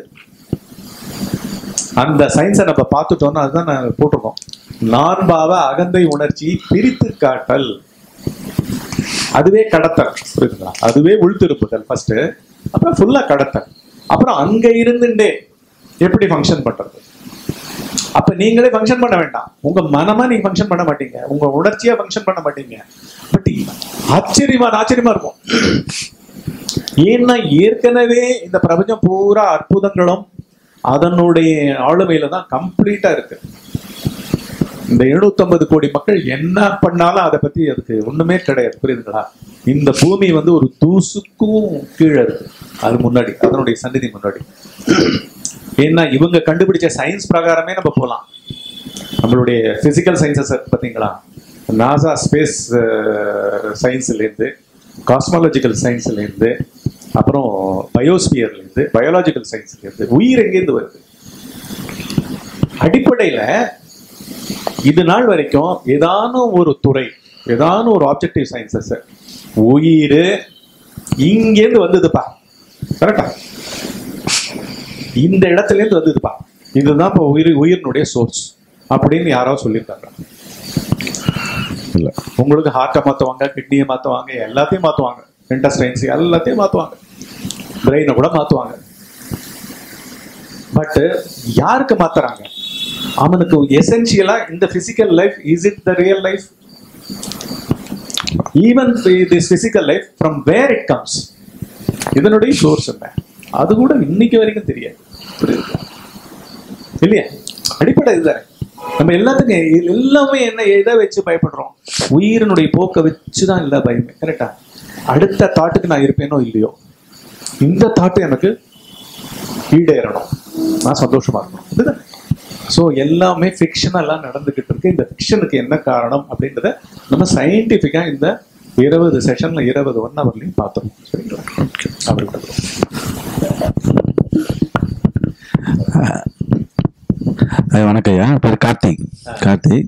Speaker 3: அந்த சயின்ஸை நம்ம பார்த்துட்டோம்னா அதுதான் நான் போட்டிருக்கோம். நான் பாவ அகந்தை உணர்ச்சி பிரித்து காட்டல், அதுவே கடத்தல், புரியுதுங்களா? அதுவே உள்திருப்புதல் ஃபர்ஸ்ட், அப்புறம் ஃபுல்லா கடத்தல். அப்புறம் அங்க இருந்துட்டே எப்படி ஃபங்க்ஷன் பண்றது? அப்ப நீங்களே ஃபங்க்ஷன் பண்ண வேண்டாம். உங்க மனமா நீங்க ஃபங்க்ஷன் பண்ண மாட்டீங்க, உங்க உணர்ச்சியா ஃபங்க்ஷன் பண்ண மாட்டீங்க. பட் ஆச்சரியமா ஆச்சரியமா இருக்கும். ஏன்னா ஏற்கனவே இந்த பிரபஞ்சம் பூரா அற்புதங்களும் அதனுடைய ஆளுமையில தான் கம்ப்ளீட்டா இருக்கு. இந்த எழுநூத்தி ஐம்பது கோடி மக்கள் என்ன பண்ணாலும் அதை பத்தி அதுக்கு ஒண்ணுமே கிடையாது, புரியுதுங்களா? இந்த பூமி வந்து ஒரு தூசுக்கும் கீழே இருக்கு அது முன்னாடி, அதனுடைய சந்நிதி முன்னாடி. ஏன்னா இவங்க கண்டுபிடிச்ச சயின்ஸ் பிரகாரமே நம்ம போகலாம். நம்மளுடைய பிசிக்கல் சயின்சஸ் பார்த்தீங்களா, நாசா ஸ்பேஸ் சயின்ஸ்லேருந்து, காஸ்மாலஜிக்கல் சயின்ஸ்லேருந்து, அப்புறம் பயோஸ்பியர்லேருந்து, பயாலஜிக்கல் சயின்ஸ்லேருந்து, உயிர் எங்கேருந்து வருது? அடிப்படையில் இது நாள் வரைக்கும் ஏதான ஒரு துறை, ஏதான ஒரு ஆப்ஜெக்டிவ் சயின்சஸ், உயிர் இங்கேருந்து வந்ததுப்பா, கரெக்டா, இந்த இடத்துல இருந்து வந்ததுப்பா, இதுதான் இப்போ உயிர் உயிரினுடைய சோர்ஸ் அப்படின்னு யாராவது சொல்லியிருக்காங்க? இல்லை. உங்களுக்கு ஹார்ட்டை மாற்றுவாங்க, கிட்னியை மாற்றுவாங்க, எல்லாத்தையும் மாற்றுவாங்க, இன்டெஸ்டைன்ஸ் எல்லாத்தையும் மாற்றுவாங்க, பிரெயினை கூட மாற்றுவாங்க. பட் யாருக்கு மாத்துறாங்க? அவனுக்கு எசென்சியலா இந்த physical life, is it the real life? Even this physical life from where it comes, இதனுடைய சோர்ஸ் என்ன, அது கூட இன்னைக்கு வரைக்கும் தெரியாது, இல்லையா? அடிப்படை இதுதானே. நம்ம எல்லாத்துக்கும் எல்லாமே என்ன எதை வச்சு பயப்படுறோம்? உயிரினுடைய போக்கை வச்சுதான் இல்லை பயமே, கரெக்டா? அடுத்த தாட்டுக்கு நான் இருப்பேனோ இல்லையோ, இந்த தாட்டு எனக்கு ஈடேறணும், நான் சந்தோஷமா இருக்கணும், இதுதான். ஸோ எல்லாமே ஃபிக்ஷனெல்லாம் நடந்துகிட்டு இருக்கு. இந்த ஃபிக்ஷனுக்கு என்ன காரணம் அப்படின்றத நம்ம சயின்டிஃபிக்கா இந்த இருபது செஷன்ல இருபது ஒன் ஹவர்லையும் பார்த்துருவோம், சரிங்களா? அவர்கிட்ட
Speaker 4: வணக்கம் ஐயா, பேர் கார்த்திக். கார்த்திக்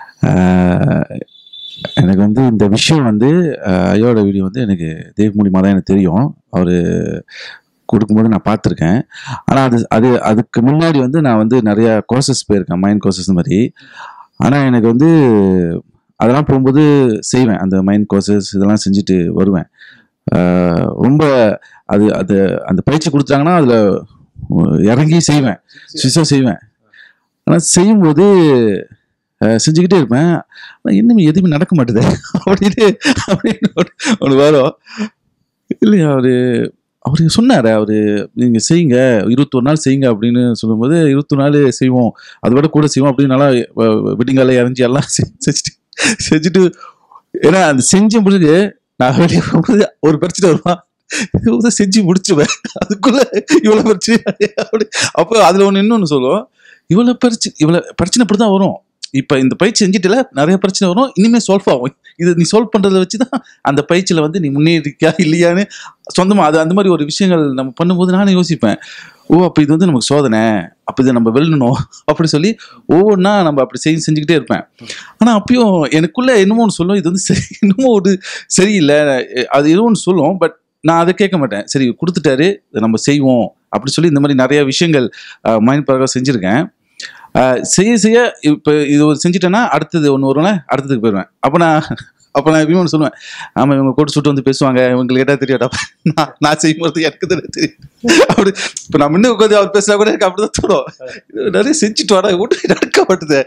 Speaker 4: எனக்கு வந்து இந்த விஷயம் வந்து ஐயோட வீடியோ வந்து எனக்கு தேவ் மூலியமாக தான் எனக்கு தெரியும். அவர் கொடுக்கும்போது நான் பார்த்துருக்கேன். ஆனால் அது அது அதுக்கு முன்னாடி வந்து நான் வந்து நிறையா கோர்சஸ் போயிருக்கேன், மைண்ட் கோர்சஸ் மாதிரி. ஆனால் எனக்கு வந்து அதெல்லாம் போகும்போது செய்வேன், அந்த மைண்ட் கோர்சஸ் இதெல்லாம் செஞ்சுட்டு வருவேன். ரொம்ப அது அது அந்த பயிற்சி கொடுத்தாங்கன்னா அதில் இறங்கி செய்வேன், ஸ்விஸாக செய்வேன். ஆனால் செய்யும்போது செஞ்சுக்கிட்டே இருப்பேன், ஆனால் இன்னும் எதுவுமே நடக்க மாட்டுது அப்படின்னு அப்படின்னு ஒன்று வரும் இல்லையா? அவர் அவர் சொன்னார், அவர் நீங்கள் செய்யுங்க, இருபத்தொரு நாள் செய்யுங்க அப்படின்னு சொல்லும்போது இருபத்தொரு நாள் செய்வோம், அதோட கூட செய்வோம் அப்படின்னு நல்லா வெட்டிங்கால இறஞ்சி எல்லாம் செஞ்சுட்டு செஞ்சுட்டு ஏன்னா அந்த செஞ்சு முடிஞ்சு நான் வெளியே போகும்போது ஒரு பிரச்சனை வருவான், செஞ்சு முடிச்சுவேன், அதுக்குள்ள இவ்வளோ பிரச்சனை அப்படி. அப்போ அதில் ஒன்று இன்னொன்று சொல்லுவோம், இவ்வளோ பிரச்சனை இவ்வளோ பிரச்சனை இப்படி தான் வரும். இப்போ இந்த பயிற்சி செஞ்சுட்டுல நிறைய பிரச்சனை வரும், இனிமேல் சால்வ் ஆகும். இது நீ சால்வ் பண்ணுறதை வச்சு தான் அந்த பயிற்சியில் வந்து நீ முன்னேறிக்கா இல்லையான்னு சொந்தமாக அது அந்த மாதிரி ஒரு விஷயங்கள் நம்ம பண்ணும்போது நானே யோசிப்பேன், ஓ அப்போ இது வந்து நமக்கு சோதனை, அப்போ இதை நம்ம வெல்லணும் அப்படி சொல்லி ஒவ்வொன்றா நம்ம அப்படி செஞ்சு செஞ்சுக்கிட்டே இருப்பேன். ஆனால் அப்பயும் எனக்குள்ளே என்னமோ ஒன்று சொல்லும், இது வந்து சரி என்னமோ ஒரு சரியில்லை, அது எதுவும் ஒன்று சொல்லும். பட் நான் அதை கேட்க மாட்டேன், சரி கொடுத்துட்டாரு இதை நம்ம செய்வோம் அப்படி சொல்லி இந்த மாதிரி நிறைய விஷயங்கள் மைண்ட் பரவாக செஞ்சுருக்கேன். செய்ய செய்ய இப்போ இது ஒரு செஞ்சுட்டேன்னா அடுத்தது ஒன்று வரும்ல, அடுத்ததுக்கு போயிடுவேன். அப்போ நான் அப்போ நான் எப்பயுமே சொல்லுவேன், ஆமா இவங்க கோட் சுட்டு வந்து பேசுவாங்க, இவங்களுக்கு கேட்டால் தெரியாடா, நான் நான் செய்யும்போது எனக்கு தெரியும் தெரியும் அப்படி. இப்போ நான் முன்ன உட்காந்து அவர் பேசினா கூட எனக்கு அப்படிதான் தோணும், நிறைய செஞ்சுட்டு வாடா வீட்டு நடக்க மாட்டுது,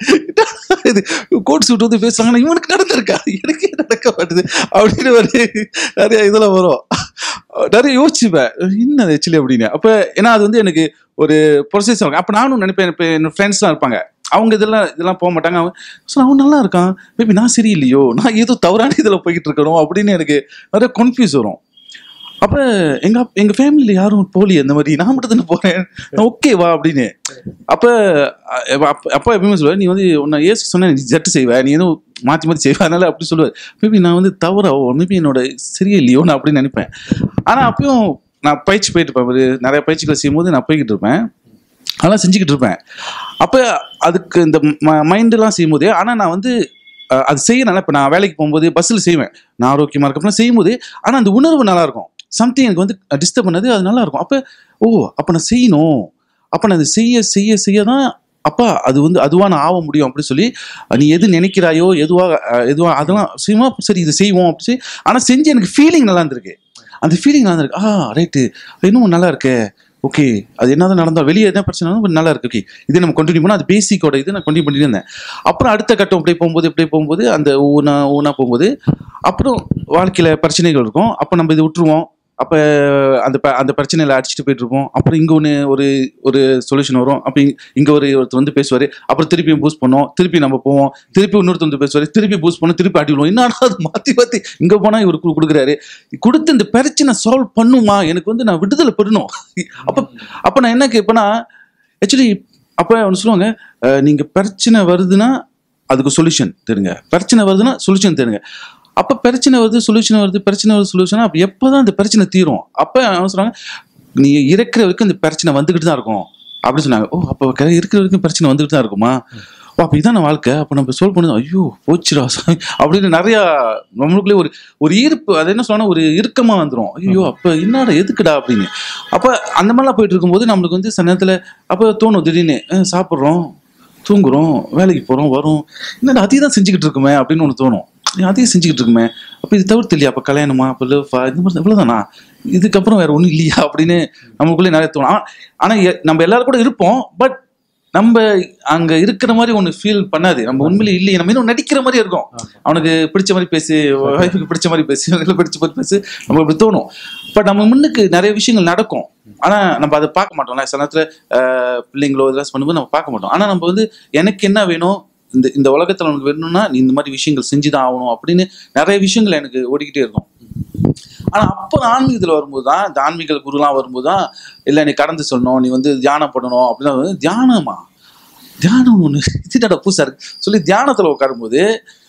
Speaker 4: இது கோட் சுட்டு வந்து பேசுவாங்கன்னா இவனுக்கு நடந்திருக்கா, எனக்கு நடக்க மாட்டுது அப்படின்னு ஒரு நிறைய இதெல்லாம் வரும். நிறைய யோசிச்சுப்பேன் என்ன ஆக்சுவலி அப்படின்னு. அப்போ ஏன்னா அது வந்து எனக்கு ஒரு ப்ரொசஸ் ஆகும். அப்போ நானும் நினைப்பேன், இப்போ என்னோட ஃப்ரெண்ட்ஸ்லாம் இருப்பாங்க, அவங்க இதெல்லாம் இதெல்லாம் போக மாட்டாங்க, அவங்க ஸோ அவன் நல்லா இருக்கான், மேபி நான் சரியில்லையோ, நான் ஏதோ தவறான இதில் போய்கிட்டு இருக்கணும் அப்படின்னு எனக்கு நிறைய கன்ஃபியூஸ் வரும். அப்போ எங்கள் எங்கள் ஃபேமிலியில் யாரும் போலியே இந்த மாதிரி, நான் மட்டும் தானே போகிறேன், நான் ஓகேவா அப்படின்னு. அப்போ அப்பா எப்பயுமே சொல்லுவார், நீ வந்து உன்னை ஏசு சொன்ன நீ ஜட்டு செய்வேன், நீ எதுவும் மாற்றி மாற்றி செய்வேன், அதனால அப்படி சொல்லுவார். மேபி நான் வந்து தவறாவோ, மேபி என்னோட சரியில்லையோ நான் அப்படின்னு நினைப்பேன். ஆனால் அப்பயும் நான் பயிற்சி போயிட்டு இருப்பேன், ஒரு நிறைய பயிற்சிகளை செய்யும்போது நான் போய்கிட்டு இருப்பேன், அதெல்லாம் செஞ்சுக்கிட்டு இருப்பேன். அப்போ அதுக்கு இந்த மைண்டெல்லாம் செய்யும்போது, ஆனால் நான் வந்து அது செய்யறனால, இப்போ நான் வேலைக்கு போகும்போது பஸ்ஸில் செய்வேன், நான் ஆரோக்கியமாக இருக்கப்போ செய்யும்போது, ஆனால் அந்த உணர்வு நல்லாயிருக்கும், சம்திங் எனக்கு வந்து டிஸ்டர்ப் பண்ணது அது நல்லாயிருக்கும். அப்போ ஓ அப்போ நான் செய்யணும், அப்போ நான் அதை செய்ய செய்ய செய்ய தான் அப்பா அது வந்து அதுவாக நான் ஆக முடியும் அப்படின்னு சொல்லி, நீ எது நினைக்கிறாயோ எதுவாக எதுவாக அதெல்லாம் செய்யுமா, சரி இது செய்வோம் அப்படி சொல்லி. ஆனால் செஞ்சு எனக்கு ஃபீலிங் நல்லா இருந்திருக்கு, அந்த ஃபீலிங் நல்லா இருக்கு, ஆ ரைட்டு இன்னும் நல்லா இருக்கு, ஓகே அது என்னதான் நடந்தால் வெளியே என்ன பிரச்சனை நல்லா இருக்கு, ஓகே இதை நம்ம கண்டினியூ பண்ணால் அது பேசிக்கோட இது நான் கண்டினியூ பண்ணிட்டு இருந்தேன். அப்புறம் அடுத்த கட்டம் இப்படி போகும்போது இப்படி போகும்போது அந்த ஊனா ஊனா போகும்போது அப்புறம் வாழ்க்கையில் பிரச்சனைகள் இருக்கும். அப்போ நம்ம இதை விட்டுருவோம், அப்போ அந்த அந்த பிரச்சனையில் அடிச்சுட்டு போயிட்டு இருப்போம். அப்புறம் இங்கே ஒன்று ஒரு ஒரு சொல்யூஷன் வரும், அப்போ இங்கே ஒரு ஒருத்தர் வந்து பேசுவார், அப்புறம் திருப்பியும் பூஸ்ட் பண்ணோம், திருப்பி நம்ம போவோம், திருப்பி இன்னொருத்தர் வந்து பேசுவார், திருப்பி பூஸ்ட் பண்ணோம், திருப்பி அடி விடுவோம், என்னடா அது மாற்றி மாற்றி இங்கே போனால் இவர் கொடுக்குறாரு, கொடுத்து இந்த பிரச்சனை சால்வ் பண்ணுமா, எனக்கு வந்து நான் விடுதலை பெறணும். அப்போ அப்போ நான் என்ன கேட்பேன்னா, ஆக்சுவலி அப்போ ஒன்று சொல்லுவாங்க, நீங்கள் பிரச்சனை வருதுன்னா அதுக்கு சொல்யூஷன் தெரியுங்க, பிரச்சனை வருதுன்னா சொல்யூஷன் தெரியுங்க. அப்போ பிரச்சனை வருது சொல்யூஷன் வருது, பிரச்சனை வருது சொல்யூஷன், அப்போ எப்போ தான் அந்த பிரச்சனை தீரும், அப்போ என்ன சொல்கிறாங்க, நீ இருக்கிற வரைக்கும் இந்த பிரச்சனை வந்துக்கிட்டு தான் இருக்கும் அப்படின்னு சொன்னாங்க. ஓ அப்போ இருக்கிற வரைக்கும் பிரச்சனை வந்துக்கிட்டு தான் இருக்குமா, ஓ அப்போ இதான வாழ்க்கை, அப்போ நம்ம சொல் பண்ணுது, ஐயோ போச்சுடா அப்படின்னு நிறையா நம்மளுக்குள்ளே ஒரு ஒரு ஈர்ப்பு, அது என்ன சொன்னால் ஒரு இறுக்கமாக வந்துடும், ஐயோ அப்போ என்னடா எதுக்குடா அப்படின்னு. அப்போ அந்த மாதிரிலாம் போயிட்டு இருக்கும்போது நம்மளுக்கு வந்து சில நேரத்தில் அப்போ தோணும், திடீர்னு சாப்பிட்றோம் தூங்குறோம் வேலைக்கு போகிறோம் வரும், என்னடா அதையும் தான் செஞ்சுக்கிட்டு இருக்குமே அப்படின்னு ஒன்று தோணும், அதையும் செஞ்சுக்கிட்டு இருக்குமே, அப்போ இது தவிர்த்து இல்லையா, அப்போ கல்யாணமா, அப்போ லவ்ஃபா, இந்த மாதிரி இவ்வளோதானா, இதுக்கப்புறம் வேற ஒன்றும் இல்லையா அப்படின்னு நமக்குள்ளே நிறைய தோணும். ஆனால் நம்ம எல்லாரும் கூட இருப்போம், பட் நம்ம அங்கே இருக்கிற மாதிரி ஒன்று ஃபீல் பண்ணாது, நம்ம உண்மையிலே இல்லையே, நம்ம இன்னும் நடிக்கிற மாதிரி இருக்கும், அவனுக்கு பிடிச்ச மாதிரி பேசி, ஒய்ஃபுக்கு பிடிச்ச மாதிரி பேசி, பிடிச்ச மாதிரி பேசி நமக்கு அப்படி தோணும். பட் நம்ம முன்னுக்கு நிறைய விஷயங்கள் நடக்கும், ஆனால் நம்ம அதை பார்க்க மாட்டோம்ல, சில நேரத்தில் பிள்ளைங்களோ இதெல்லாம் பண்ணும்போது நம்ம பார்க்க மாட்டோம். ஆனால் நம்ம வந்து எனக்கு என்ன வேணும், இந்த இந்த உலகத்தில் நமக்கு வேணும்னா நீ இந்த மாதிரி விஷயங்கள் செஞ்சுதான் ஆகணும் அப்படின்னு நிறைய விஷயங்கள் எனக்கு ஓடிக்கிட்டே இருக்கும். ஆனால் அப்போ ஆன்மீகத்தில் வரும்போது தான், இந்த ஆன்மீக குருலாம் வரும்போது தான், இல்லை நீ கடந்து சொல்லணும், நீ வந்து தியானம் பண்ணணும் அப்படின்னா, தியானமா தியானம் ஒன்று இதுடா புதுசாக இருக்கு சொல்லி தியானத்தில் உட்காரும்போது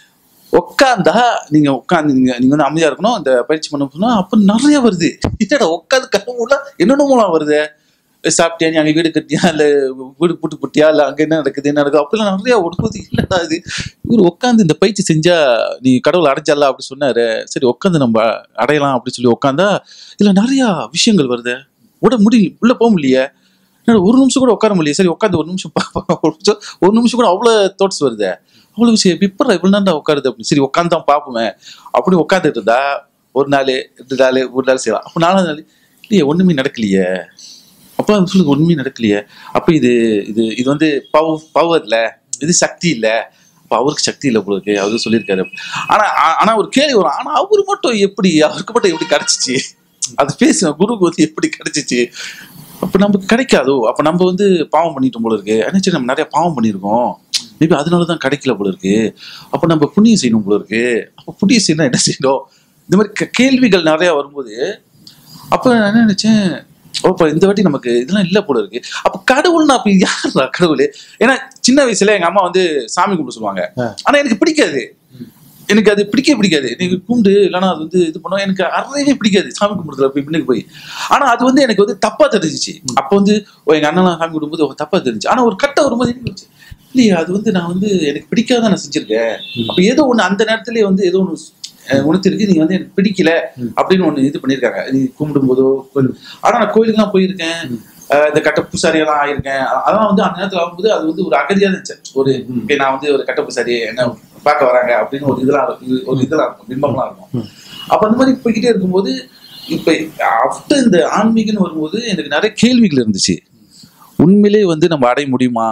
Speaker 4: உட்காந்தா நீங்கள் உட்காந்து நீங்கள் நீங்கள் வந்து அமைதியாக இருக்கணும், இந்த பயிற்சி பண்ண போனால் அப்போ நிறைய வருது, இதடா உட்காந்து கனவுல என்னென்னமோலாம் வருது, சாப்பிட்டியா, நீ அங்கே வீடு கட்டியா, இல்லை வீடு போட்டு போட்டியா, இல்லை அங்கே என்ன நடக்குது என்ன நடக்குது அப்படிலாம் நிறையா ஒடுக்குது. இல்லைடா இது இவர் உட்காந்து இந்த பயிற்சி செஞ்சா நீ கடவுளை அடைஞ்சால அப்படி சொன்னாரு, சரி உட்காந்து நம்ம அடையலாம் அப்படி சொல்லி உட்காந்தா இல்லை நிறையா விஷயங்கள் வருது, விட முடியல, உள்ளே போக முடியலையே, ஒரு நிமிஷம் கூட உட்கார முடியல, சரி உட்காந்து ஒரு நிமிஷம் ஒரு நிமிஷம் ஒரு நிமிஷம் கூட அவ்வளோ தாட்ஸ் வருது, அவ்வளோ விஷயம் இப்போ இவ்வளோ நேரம் உட்காருது அப்படின்னு, சரி உட்காந்து தான் பார்ப்போமே அப்படி உட்காந்துட்டு இருந்தா ஒரு நாள் ரெண்டு நாள் ஒரு நாள் செய்யலாம், அப்போ நாலாவது நாள் இல்லையே ஒன்றுமே நடக்கலையே, அப்போ சொல்லுங்க ஒன்றுமே நடக்கலையே, அப்போ இது இது இது வந்து பவர் பவர் இல்லை, இது சக்தி இல்லை, அப்போ அவருக்கு சக்தி இல்லை உங்களுக்கு அவரு சொல்லியிருக்காரு. ஆனால் ஆனால் ஒரு கேள்வி வரும், ஆனால் அவரு மட்டும் எப்படி, அவருக்கு மட்டும் எப்படி கிடைச்சிச்சு, அது பேசுவேன் குருக்கு வந்து எப்படி கிடைச்சிச்சு, அப்போ நமக்கு கிடைக்காதோ, அப்போ நம்ம வந்து பாவம் பண்ணிட்டோம் போல இருக்கு, நினைச்சு நம்ம நிறைய பாவம் பண்ணியிருக்கோம், மேபி அதனால தான் கிடைக்கல போல இருக்கு, அப்போ நம்ம புண்ணியம் செய்யணும் போல இருக்கு, அப்போ புண்ணியம் செய்யணும் என்ன செய்யணும், இந்த மாதிரி கேள்விகள் நிறையா வரும்போது அப்போ நான் என்ன நினைச்சேன், ஓப்பா இந்த வாட்டி நமக்கு இதெல்லாம் இல்லை போல இருக்கு, அப்போ கடவுள்னா அப்போ யாரா கடவுள், ஏன்னா சின்ன வயசுல எங்க அம்மா வந்து சாமி கும்பிட சொல்லுவாங்க, ஆனா எனக்கு பிடிக்காது, எனக்கு அது பிடிக்கவே பிடிக்காது, நீங்க கும்பிடு இல்லைன்னா அது வந்து இது பண்ணுவோம், எனக்கு அறவே பிடிக்காது சாமி கும்பிடுறதுல போய் பின்னுக்கு போய், ஆனா அது வந்து எனக்கு வந்து தப்பா தெரிஞ்சிச்சு, அப்போ வந்து எங்க அண்ணன் சாமி கும்பிடும்போது தப்பா தெரிஞ்சு, ஆனா ஒரு கட்டம் வரும்போது என்ன இல்லையா, அது வந்து நான் வந்து எனக்கு பிடிக்காத நான் செஞ்சிருக்கேன், அப்ப ஏதோ ஒண்ணு அந்த நேரத்திலேயே வந்து ஏதோ ஒண்ணு உணர்த்திருக்கு, நீங்க வந்து எனக்கு பிடிக்கல அப்படின்னு ஒண்ணு இது பண்ணிருக்காங்க, நீ கும்பிடும் போதோ கோயில், ஆனா நான் கோயிலுக்கு தான் போயிருக்கேன், இந்த கட்ட பூசாரியெல்லாம் ஆயிருக்கேன், அதெல்லாம் வந்து அந்த நேரத்தில் ஆகும்போது அது வந்து ஒரு அகதியா இருந்துச்சு, ஒரு நான் வந்து ஒரு கட்ட பூசாரி என்ன பார்க்க வராங்க அப்படின்னு ஒரு இதெல்லாம் இருக்கும், ஒரு இதெல்லாம் இருக்கும், பிம்பம்லாம் இருக்கும். அப்ப அந்த மாதிரி போய்கிட்டே இருக்கும்போது இப்ப ஆஃப்டர் இந்த ஆன்மீகம்னு வரும்போது எனக்கு நிறைய கேள்விகள் இருந்துச்சு. உண்மையிலே வந்து நம்ம அடைய முடியுமா,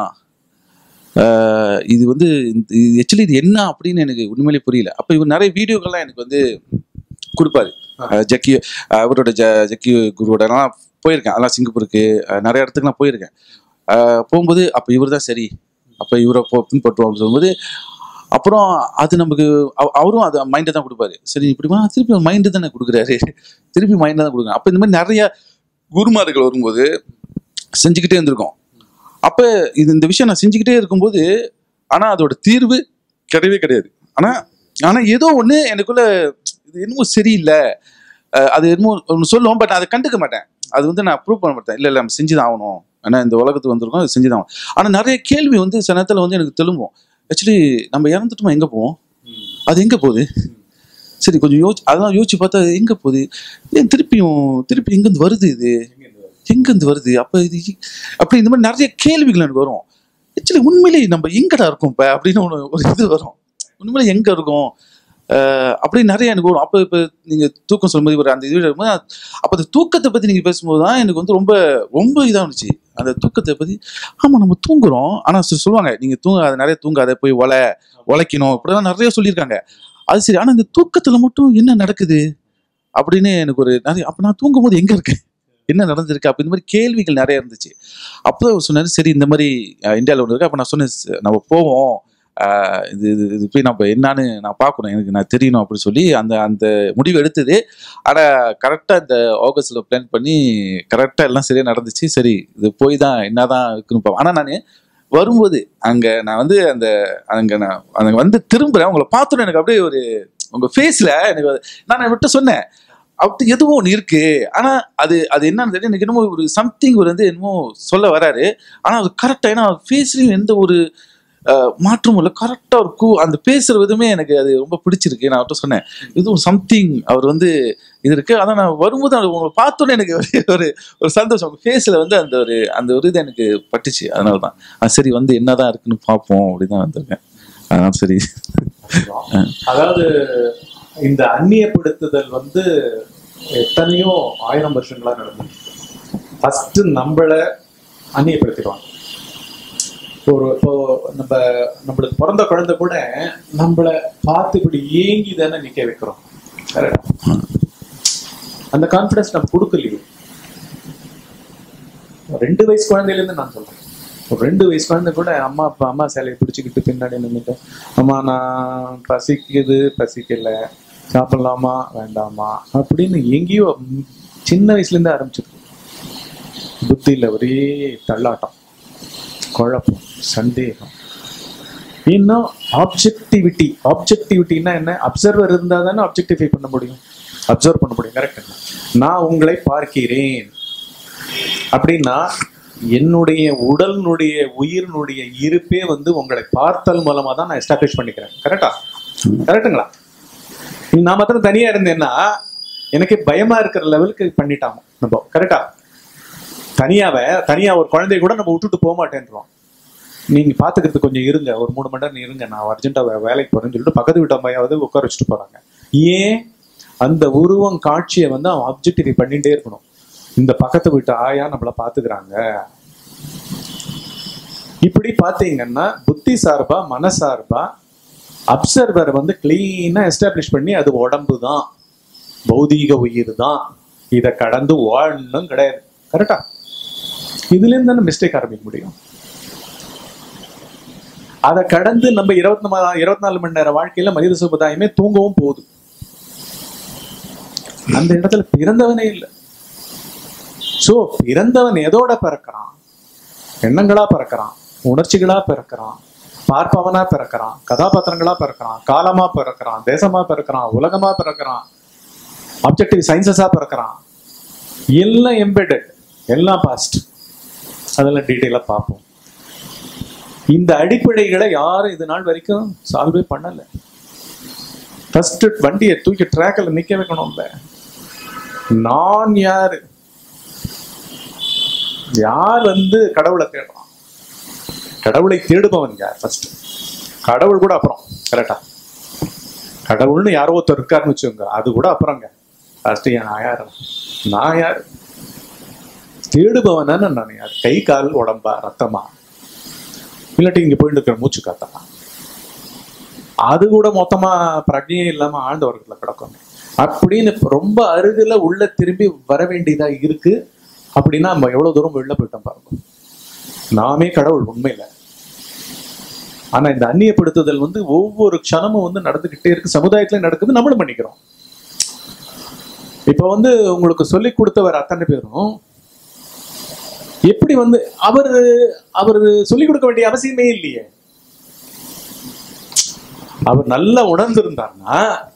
Speaker 4: இது வந்து ஆக்சுவலி இது என்ன அப்படின்னு எனக்கு உண்மையிலே புரியல. அப்ப இவர் நிறைய வீடியோக்கள்லாம் எனக்கு வந்து கொடுப்பாரு. ஜக்கி அவரோட ஜ ஜக்கி குருவோடலாம் போயிருக்கேன், அதெல்லாம் சிங்கப்பூருக்கு நிறைய இடத்துக்குலாம் போயிருக்கேன். போகும்போது அப்போ இவர் தான் சரி, அப்போ இவரை போ பின்பற்றுவோம் அப்படின்னு சொல்லும்போது அப்புறம் அது நமக்கு அவரும் அது மைண்டை தான் கொடுப்பாரு. சரி இப்படிமா திருப்பி மைண்டு தானே கொடுக்குறாரு, திருப்பி மைண்டை தான் கொடுக்குறாங்க. அப்போ இந்த மாதிரி நிறைய குருமார்கள் வரும்போது செஞ்சுக்கிட்டே இருந்திருக்கோம். அப்போ இது இந்த விஷயம் நான் செஞ்சுக்கிட்டே இருக்கும்போது ஆனால் அதோட தீர்வு கிடையவே கிடையாது. ஆனால் ஆனால் ஏதோ ஒன்று எனக்குள்ள இது என்னமோ சரியில்லை, அது என்னமோ ஒன்று சொல்லுவோம், பட் அதை கண்டுக்க மாட்டேன். அது வந்து நான் ப்ரூவ் பண்ண மாட்டேன். இல்லை இல்லை நம்ம செஞ்சு தான் ஆகணும், ஏன்னா இந்த உலகத்துக்கு வந்திருக்கோம், அது செஞ்சு தான் ஆகணும். ஆனால் நிறைய கேள்வி வந்து சில நேரத்தில் வந்து எனக்கு தெலும்போம். ஆக்சுவலி நம்ம இறந்துட்டோமா, எங்கே போவோம், அது எங்கே போகுது, சரி கொஞ்சம் யோசி அதெல்லாம் யோசிச்சு பார்த்தா எங்கே போகுது, ஏன் திருப்பியும் திருப்பி எங்கேருந்து வருது, இது எங்கேருந்து வருது, அப்போ இது அப்படி இந்த மாதிரி நிறைய கேள்விகள் எனக்கு வரும். ஆக்சுவலி உண்மையிலே நம்ம எங்கடா இருக்கோம் இப்போ அப்படின்னு ஒன்று ஒரு இது வரும். உண்மையிலே எங்கே இருக்கோம் அப்படி நிறைய எனக்கு வரும். அப்போ இப்போ நீங்கள் தூக்கம் சொல்லும்போது ஒரு அந்த இது இருக்கும்போது அப்போ அந்த தூக்கத்தை பற்றி நீங்கள் பேசும்போது தான் எனக்கு வந்து ரொம்ப ரொம்ப இதாக இருந்துச்சு. அந்த தூக்கத்தை பற்றி ஆமாம் நம்ம தூங்குறோம், ஆனால் சொல்லுவாங்க நீங்கள் தூங்க அதை நிறைய தூங்காத, போய் ஒலை உழைக்கணும் இப்படிலாம் நிறைய சொல்லியிருக்காங்க. அது சரி, ஆனால் இந்த தூக்கத்தில் மட்டும் என்ன நடக்குது அப்படின்னு எனக்கு ஒரு நிறைய, அப்போ நான் தூங்கும் போது எங்கே இருக்கேன், என்ன நடந்திருக்கு, அப்போ இந்த மாதிரி கேள்விகள் நிறைய இருந்துச்சு. அப்போ சொன்னார் சரி இந்த மாதிரி இந்தியாவில் ஒன்று இருக்கு. அப்போ நான் சொன்னேன் நம்ம போவோம், இது இது போய் நம்ம என்னான்னு நான் பார்க்கணும், எனக்கு நான் தெரியணும் அப்படின்னு சொல்லி அந்த அந்த முடிவு எடுத்தது. ஆனால் கரெக்டாக இந்த ஆகஸ்டில் பிளான் பண்ணி கரெக்டாக எல்லாம் சரியாக நடந்துச்சு. சரி இது போய் தான் என்ன தான் இருக்குன்னு பார்ப்போம். ஆனால் நான் வரும்போது அங்கே நான் வந்து அந்த அங்கே நான் அங்கே வந்து திரும்புகிறேன், உங்களை பார்த்தோன்னே எனக்கு அப்படியே ஒரு உங்கள் ஃபேஸில் எனக்கு நான் விட்டு சொன்னேன் அப்படி எதுவும் ஒன்று இருக்கு. ஆனால் அது அது என்னன்னு தெரியல, எனக்கு என்னமோ ஒரு சம்திங் ஒரு வந்து என்னமோ சொல்ல வராரு. ஆனால் அது கரெக்டாக, ஏன்னா ஃபேஸ்லையும் எந்த ஒரு மாற்றம் இல்லை, கரெக்டாக ஒரு கூ அந்த பேசுகிற விதமே எனக்கு அது ரொம்ப பிடிச்சிருக்கு. நான் அவர்கிட்ட சொன்னேன் இது ஒரு சம்திங் அவர் வந்து இது இருக்கு. அதான் நான் வரும்போது அது உங்களை பார்த்தோன்னே எனக்கு ஒரு ஒரு சந்தோஷம் ஃபேஸில் வந்து அந்த ஒரு அந்த ஒரு இது எனக்கு பட்டுச்சு. அதனால தான் அது சரி வந்து என்னதான் இருக்குன்னு பார்ப்போம் அப்படின்னு தான் வந்திருக்கேன். அதனால சரி.
Speaker 3: அதாவது இந்த அந்நியப்படுத்துதல் வந்து எத்தனையோ ஆயிரம் வருஷங்களா நடந்தது. ஃபர்ஸ்ட் நம்மளை அந்நியப்படுத்திடுவாங்க. ஒரு இப்போ நம்ம நம்மளுக்கு பிறந்த குழந்தை கூட நம்மளை பார்த்து இப்படி ஏங்கி தானே நிக்க வைக்கிறோம். அந்த கான்பிடன்ஸ் நம்ம கொடுக்கலையே. ரெண்டு வயசு குழந்தையில இருந்து நான் சொல்றேன், ஒரு ரெண்டு வயசு குழந்தை கூட அம்மா அப்பா அம்மா சேலையை பிடிச்சிக்கிட்டு பின்னாடி நின்றுட்டு அம்மா நான் பசிக்குது பசிக்கல, சாப்பிடலாமா வேண்டாமா அப்படின்னு எங்கேயோ சின்ன வயசுல இருந்து ஆரம்பிச்சிருக்கு. புத்தியில ஒரே தள்ளாட்டம், குழப்பம், சந்தேகம். இன்னும் ஆப்ஜெக்டிவிட்டி ஆப்ஜெக்டிவிட்டின்னா என்ன, அப்சர்வர் இருந்தா தானே ஆப்ஜெக்டிஃபை பண்ண முடியும், அப்சர்வ் பண்ண முடியும். கரெக்ட். நான் உங்களை பார்க்கிறேன் அப்படின்னா என்னுடைய உடலினுடைய உயிரினுடைய இருப்பே வந்து உங்களை பார்த்தல் மூலமா தான் நான் எஸ்டாப்ளிஷ் பண்ணிக்கிறேன். கரெக்டா? கரெக்டுங்களா? நான் மாத்திரம் தனியா இருந்தேன்னா எனக்கு பயமா இருக்கிற லெவலுக்கு பண்ணிட்டாங்க நம்ம. கரெக்டா? தனியாவே தனியா ஒரு குழந்தைய கூட நம்ம விட்டுட்டு போக மாட்டேன்றோம். நீங்க பாத்துக்கிறதுக்கு கொஞ்சம் இருங்க, ஒரு மூணு மணி நேரம் இருங்க, நான் அர்ஜென்ட்டா வேலைக்கு போறேன்னு சொல்லிட்டு பக்கத்து வீட்டு அம்மையாவது உட்கார வச்சுட்டு போறாங்க. ஏன்? அந்த உருவம் காட்சியை வந்து அவன் ஆப்ஜெக்டிஃபை பண்ணிட்டே இருக்கணும். இந்த பக்கத்து வீட்டு ஆயா நம்மள பாத்துக்கிறாங்க. இப்படி பாத்தீங்கன்னா புத்தி சார்பா மனசார்பா அப்சர்வர் வந்து கிளீனா எஸ்டாப்ளிஷ் பண்ணி அது உடம்பு தான், பௌதீக உயிர் தான், இதை கடந்து வாழணும் கிடையாது. கரெக்டா? இதுல இருந்து தானே மிஸ்டேக் ஆரம்பிக்க முடியும். அதை கடந்து நம்ம இருபத்தி நாலு இருபத்தி நாலு மணி நேரம் வாழ்க்கையில மனித சமுதாயமே தூங்கவும் போகுது. அந்த இடத்துல பிறந்தவனே இல்லை. சோ பிறந்தவன் எதோட பிறக்கிறான்? எண்ணங்களா பிறக்கிறான், உணர்ச்சிகளா பிறக்கிறான், பார்ப்பவனா பிறக்கிறான், கதாபாத்திரங்களா பிறக்கிறான், காலமா பிறக்கிறான், தேசமா பிறக்கிறான், உலகமா பிறக்கிறான், ஆப்ஜெக்டிவ் சயின்சஸா பிறக்கிறான். எல்லாம் எம்பெடட், எல்லாம் பாஸ்ட். அதெல்லாம் டீட்டெயிலா பார்ப்போம். இந்த அடிப்படைகளை யாரும் இது நாள் வரைக்கும் சால்வே பண்ணல. ஃபர்ஸ்ட் வண்டியை தூக்கி ட்ராக்ல நிக்க வைக்கணும்ல. நான் யாரு, யார் வந்து கடவுளை தேடுறான், கடவுளை தேடுபவன் யார்? ஃபர்ஸ்ட் கடவுள் கூட அப்புறம். கரெக்டா? கடவுள்னு யாரோ ஒருத்தர் இருக்காருன்னு வச்சுக்கோங்க, அது கூட அப்புறங்க. ஃபர்ஸ்ட் நான் யார் நான் யார் தேடுபவன் தானே நான் யார்? கை கால் உடம்பா ரத்தமா, இல்லாட்டி இங்க போயிட்டு இருக்கிற மூச்சு காத்தா, அது கூட மொத்தமா பிரஜையே இல்லாம ஆழ்ந்த வர்க்கத்துல கிடக்கும் அப்படின்னு ரொம்ப அருகில உள்ள திரும்பி வர வேண்டியதா இருக்கு. அப்படின்னா நம்ம எவ்வளவு தூரம் வெளில போயிட்டோம் பாருங்க. நாமே கடவுள் உண்மையில. ஆனா இந்த அந்நியப்படுத்துதல் வந்து ஒவ்வொரு க்ஷணமும் வந்து நடந்துகிட்டே இருக்கு, சமுதாயத்துல நடக்குது, நம்மளும் பண்ணிக்கிறோம். இப்ப வந்து உங்களுக்கு சொல்லி கொடுத்தவர் அத்தனை பேரும் எப்படி வந்து அவர் அவர் சொல்லிக் கொடுக்க வேண்டிய அவசியமே இல்லையே. அவர் நல்லா உணர்ந்திருந்தார்னா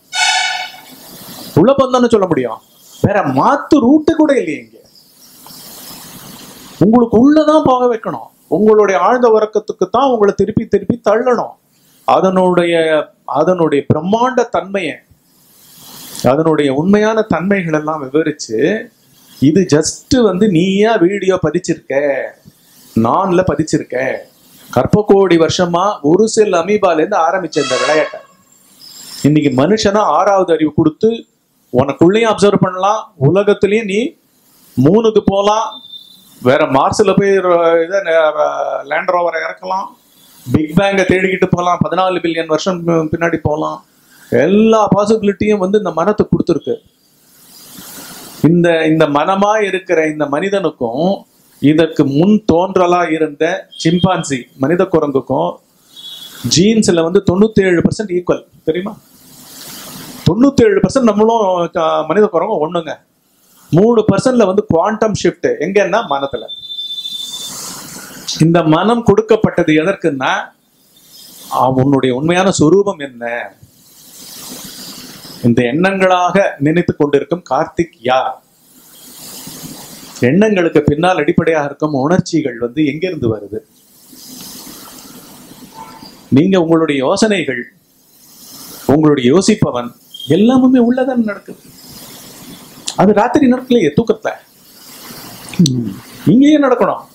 Speaker 3: உள்ள பந்தான்னு சொல்ல முடியும். வேற மாத்து ரூட்டு கூட இல்லையே. இங்க உங்களுக்கு உள்ளதான் போக வைக்கணும். உங்களுடைய ஆழ்ந்த உறக்கத்துக்கு தான் உங்களை திருப்பி திருப்பி தள்ளணும். அதனுடைய அதனுடைய பிரம்மாண்ட தன்மையை, அதனுடைய உண்மையான தன்மைகள் எல்லாம் விவரிச்சு, இது ஜஸ்ட் வந்து நீயா வீடியோ பதிச்சிருக்க, நான்ல பதிச்சிருக்க, கற்ப கோடி வருஷமா ஒரு செல் அமீபால இருந்து ஆரம்பிச்ச இந்த விளையாட்டை இன்னைக்கு மனுஷனா ஆறாவது அறிவு கொடுத்து உனக்குள்ளேயும் அப்சர்வ் பண்ணலாம், உலகத்திலயும் நீ மூணுக்கு போகலாம், வேற மார்ஸ்ல போய் இதை லேண்ட் ரோவரை இறக்கலாம், பிக் பேங்கை தேடிக்கிட்டு போகலாம், பதினாலு பில்லியன் வருஷம் பின்னாடி போகலாம். எல்லா பாசிபிலிட்டியும் வந்து இந்த மனத்துக்கு கொடுத்துருக்கு. இந்த இந்த மனமா இருக்கிற இந்த மனிதனுக்கும் இதற்கு முன் தோன்றலா இருந்த சிம்பான்சி மனித குரங்குக்கும் ஜீன்ஸ்ல வந்து தொண்ணூத்தி ஏழு பர்சன்ட் ஈக்குவல். தெரியுமா? தொண்ணூத்தி ஏழு பர்சன்ட் நம்மளும் மனித குரங்கும் ஒண்ணுங்க. மூணு பர்சன்ட்ல வந்து குவாண்டம் ஷிஃப்ட் எங்கன்னா மனத்துல. இந்த மனம் கொடுக்கப்பட்டது எதற்குன்னா உன்னுடைய உண்மையான சொரூபம் என்ன, இந்த எண்ணங்களாக நினைத்து கொண்டிருக்கும் கார்த்திக் யார், எண்ணங்களுக்கு பின்னால் அடிப்படையாக இருக்கும் உணர்ச்சிகள் வந்து எங்கிருந்து வருது, நீங்க உங்களுடைய யோசனைகள், உங்களுடைய யோசிப்பவன் எல்லாமே உள்ளதான் நடக்குது. அது ராத்திரி நடக்கலையே தூக்கத்துல, இங்கேயே நடக்கணும்.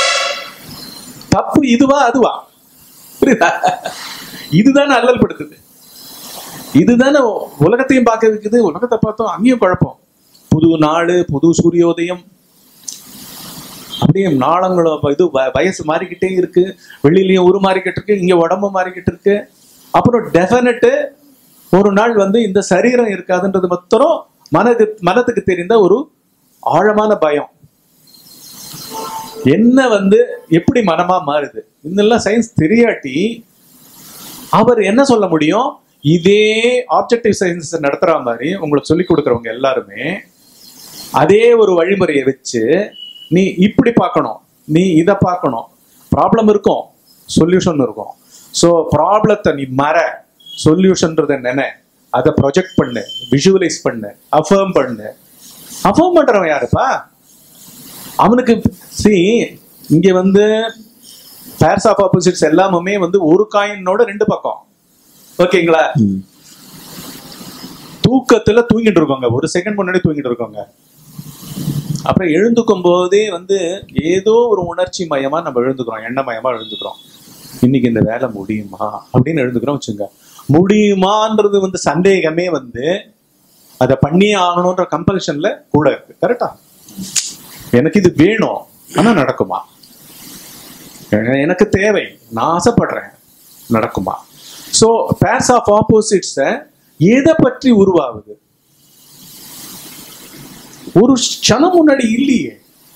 Speaker 3: தப்பு இதுவா அதுவா? புரியுதா? இதுதானே அல்லல் படுத்துது, இதுதானே உலகத்தையும் பார்க்க வைக்குது. உலகத்தை பார்த்தோம் அங்கேயும் குழப்பம். புது நாடு, புது சூரியோதயம், அப்படியே நாளங்களும் இது வயசு மாறிக்கிட்டே இருக்கு, வெளியிலயும் ஒரு மாறிக்கிட்டு இருக்கு, இங்க உடம்பு மாறிக்கிட்டு இருக்கு. அப்புறம் டெஃபினட்டு ஒரு நாள் வந்து இந்த சரீரம் இருக்காதுன்றது மாத்திரம் மனது மனத்துக்கு தெரிந்த ஒரு ஆழமான பயம். என்ன வந்து எப்படி மனமா மாறுது இதெல்லாம் சயின்ஸ் தெரியாட்டி அவர் என்ன சொல்ல முடியும்? இதே ஆப்ஜெக்டிவ் சயின்ஸ் நடத்துற மாதிரி உங்களுக்கு சொல்லி கொடுக்குறவங்க எல்லாருமே அதே ஒரு வழிமுறையை வச்சு நீ இப்படி பார்க்கணும், நீ இதை பார்க்கணும், ப்ராப்ளம் இருக்கும், சொல்யூஷன் இருக்கும். ஸோ ப்ராப்ளத்தை நீ மற, சொல்யூஷன்றத நினை, அதை ப்ரொஜெக்ட் பண்ணு, விஷுவலைஸ் பண்ணு, அஃபர்ம் பண்ணு. அஃபர்ம் பண்றவன் யாருப்பா? அவனுக்கு சி இங்க வந்து பேர்ஸ் ஆஃப் ஆப்போசிட்ஸ் எல்லாமே வந்து ஒரு காயினோட ரெண்டு பக்கம். ஓகேங்களா? தூக்கத்துல தூங்கிட்டு இருக்கோங்க, ஒரு செகண்ட் முன்னாடி தூங்கிட்டு இருக்கோங்க. அப்புறம் எழுந்துக்கும் போதே வந்து ஏதோ ஒரு உணர்ச்சி மயமா நம்ம எழுந்துக்கிறோம், எண்ணமயமா எழுந்துக்கிறோம். இன்னைக்கு இந்த வேலை முடியுமா அப்படின்னு எழுந்துக்கிறோம் வச்சுங்க. முடியுமான்றது வந்து சந்தேகமே வந்து அதை பண்ணியே ஆகணும்ன்ற கம்பல்ஷன்ல கூட இருக்கு. கரெக்டா? எனக்கு இது வேணும், ஆனா நடக்குமா? எனக்கு தேவை, நான் ஆசைப்படுறேன், நடக்குமா? ஸோ பேர்ஸ் ஆஃப் ஆப்போசிட்ஸ எதை பற்றி உருவாகுது? ஒரு க்ஷணம் முன்னாடி இல்லையே,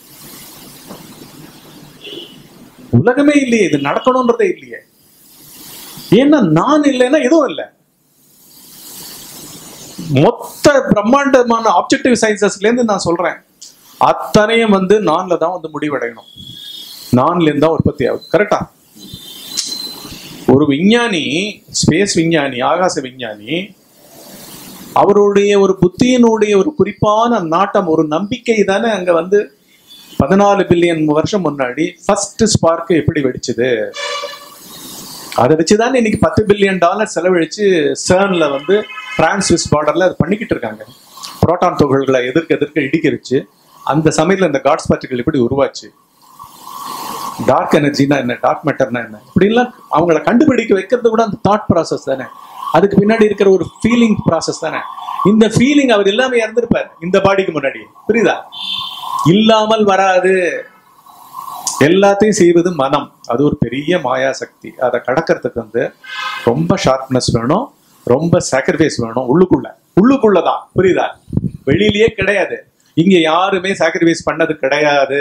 Speaker 3: உலகமே இல்லையே, இது நடக்கணும்ன்றதே இல்லையே. ஏன்னா நான் இல்லைன்னா எதுவும் இல்லை. மொத்த பிரம்மாண்டமான ஆப்ஜெக்டிவ் சயின்சஸ்ல இருந்து நான் சொல்றேன், அத்தனையும் வந்து நான்ல தான் வந்து முடிவடையணும், நான்ல இருந்து தான் உற்பத்தி ஆகுது. கரெக்டா? ஒரு விஞ்ஞானி, ஸ்பேஸ் விஞ்ஞானி, ஆகாச விஞ்ஞானி, அவருடைய ஒரு புத்தியினுடைய ஒரு குறிப்பான நாட்டம், ஒரு நம்பிக்கை தானே அங்க வந்து பதினாலு பில்லியன் வருஷம் முன்னாடி ஃபர்ஸ்ட் ஸ்பார்க் எப்படி வெடிச்சது, அதை வச்சுதானே இன்னைக்கு பத்து பில்லியன் டாலர் செலவழிச்சு சர்ன்ல வந்து பிரான்ஸ் ஸ்விஸ் பார்டர்ல அது பண்ணிக்கிட்டு இருக்காங்க. புரோட்டான் துகள்களை எதிர்க்க எதிர்க்க இடிக்க வச்சு அந்த சமயத்துல இந்த காட்ஸ் பார்ட்டிகள் எப்படி உருவாச்சு. டார்க் எனர்ஜினா என்ன, டார்க் மேட்டர்னா என்ன, இப்படிலாம் அவங்கள கண்டுபிடிக்க வைக்கிறது கூட அந்த தாட் ப்ராசஸ் தானே. அதுக்கு பின்னாடி இருக்கிற ஒரு ஃபீலிங் ப்ராசஸ் தானே. இந்த ஃபீலிங் அவர் இல்லாம இறந்துருப்பார் இந்த பாடிக்கு முன்னாடி, புரியுதா? இல்லாமல் வராது. எல்லாத்தையும் செய்வது மனம். அது ஒரு பெரிய மாயா சக்தி. அதை கடக்கிறதுக்கு வந்து ரொம்ப ஷார்ப்னஸ் வேணும், ரொம்ப சாக்ரிஃபைஸ் வேணும். உள்ளுக்குள்ள உள்ளுக்குள்ளதான், புரியுதா? வெளியிலேயே கிடையாது. இங்க யாருமே சாக்ரிஃபைஸ் பண்ணது கிடையாது.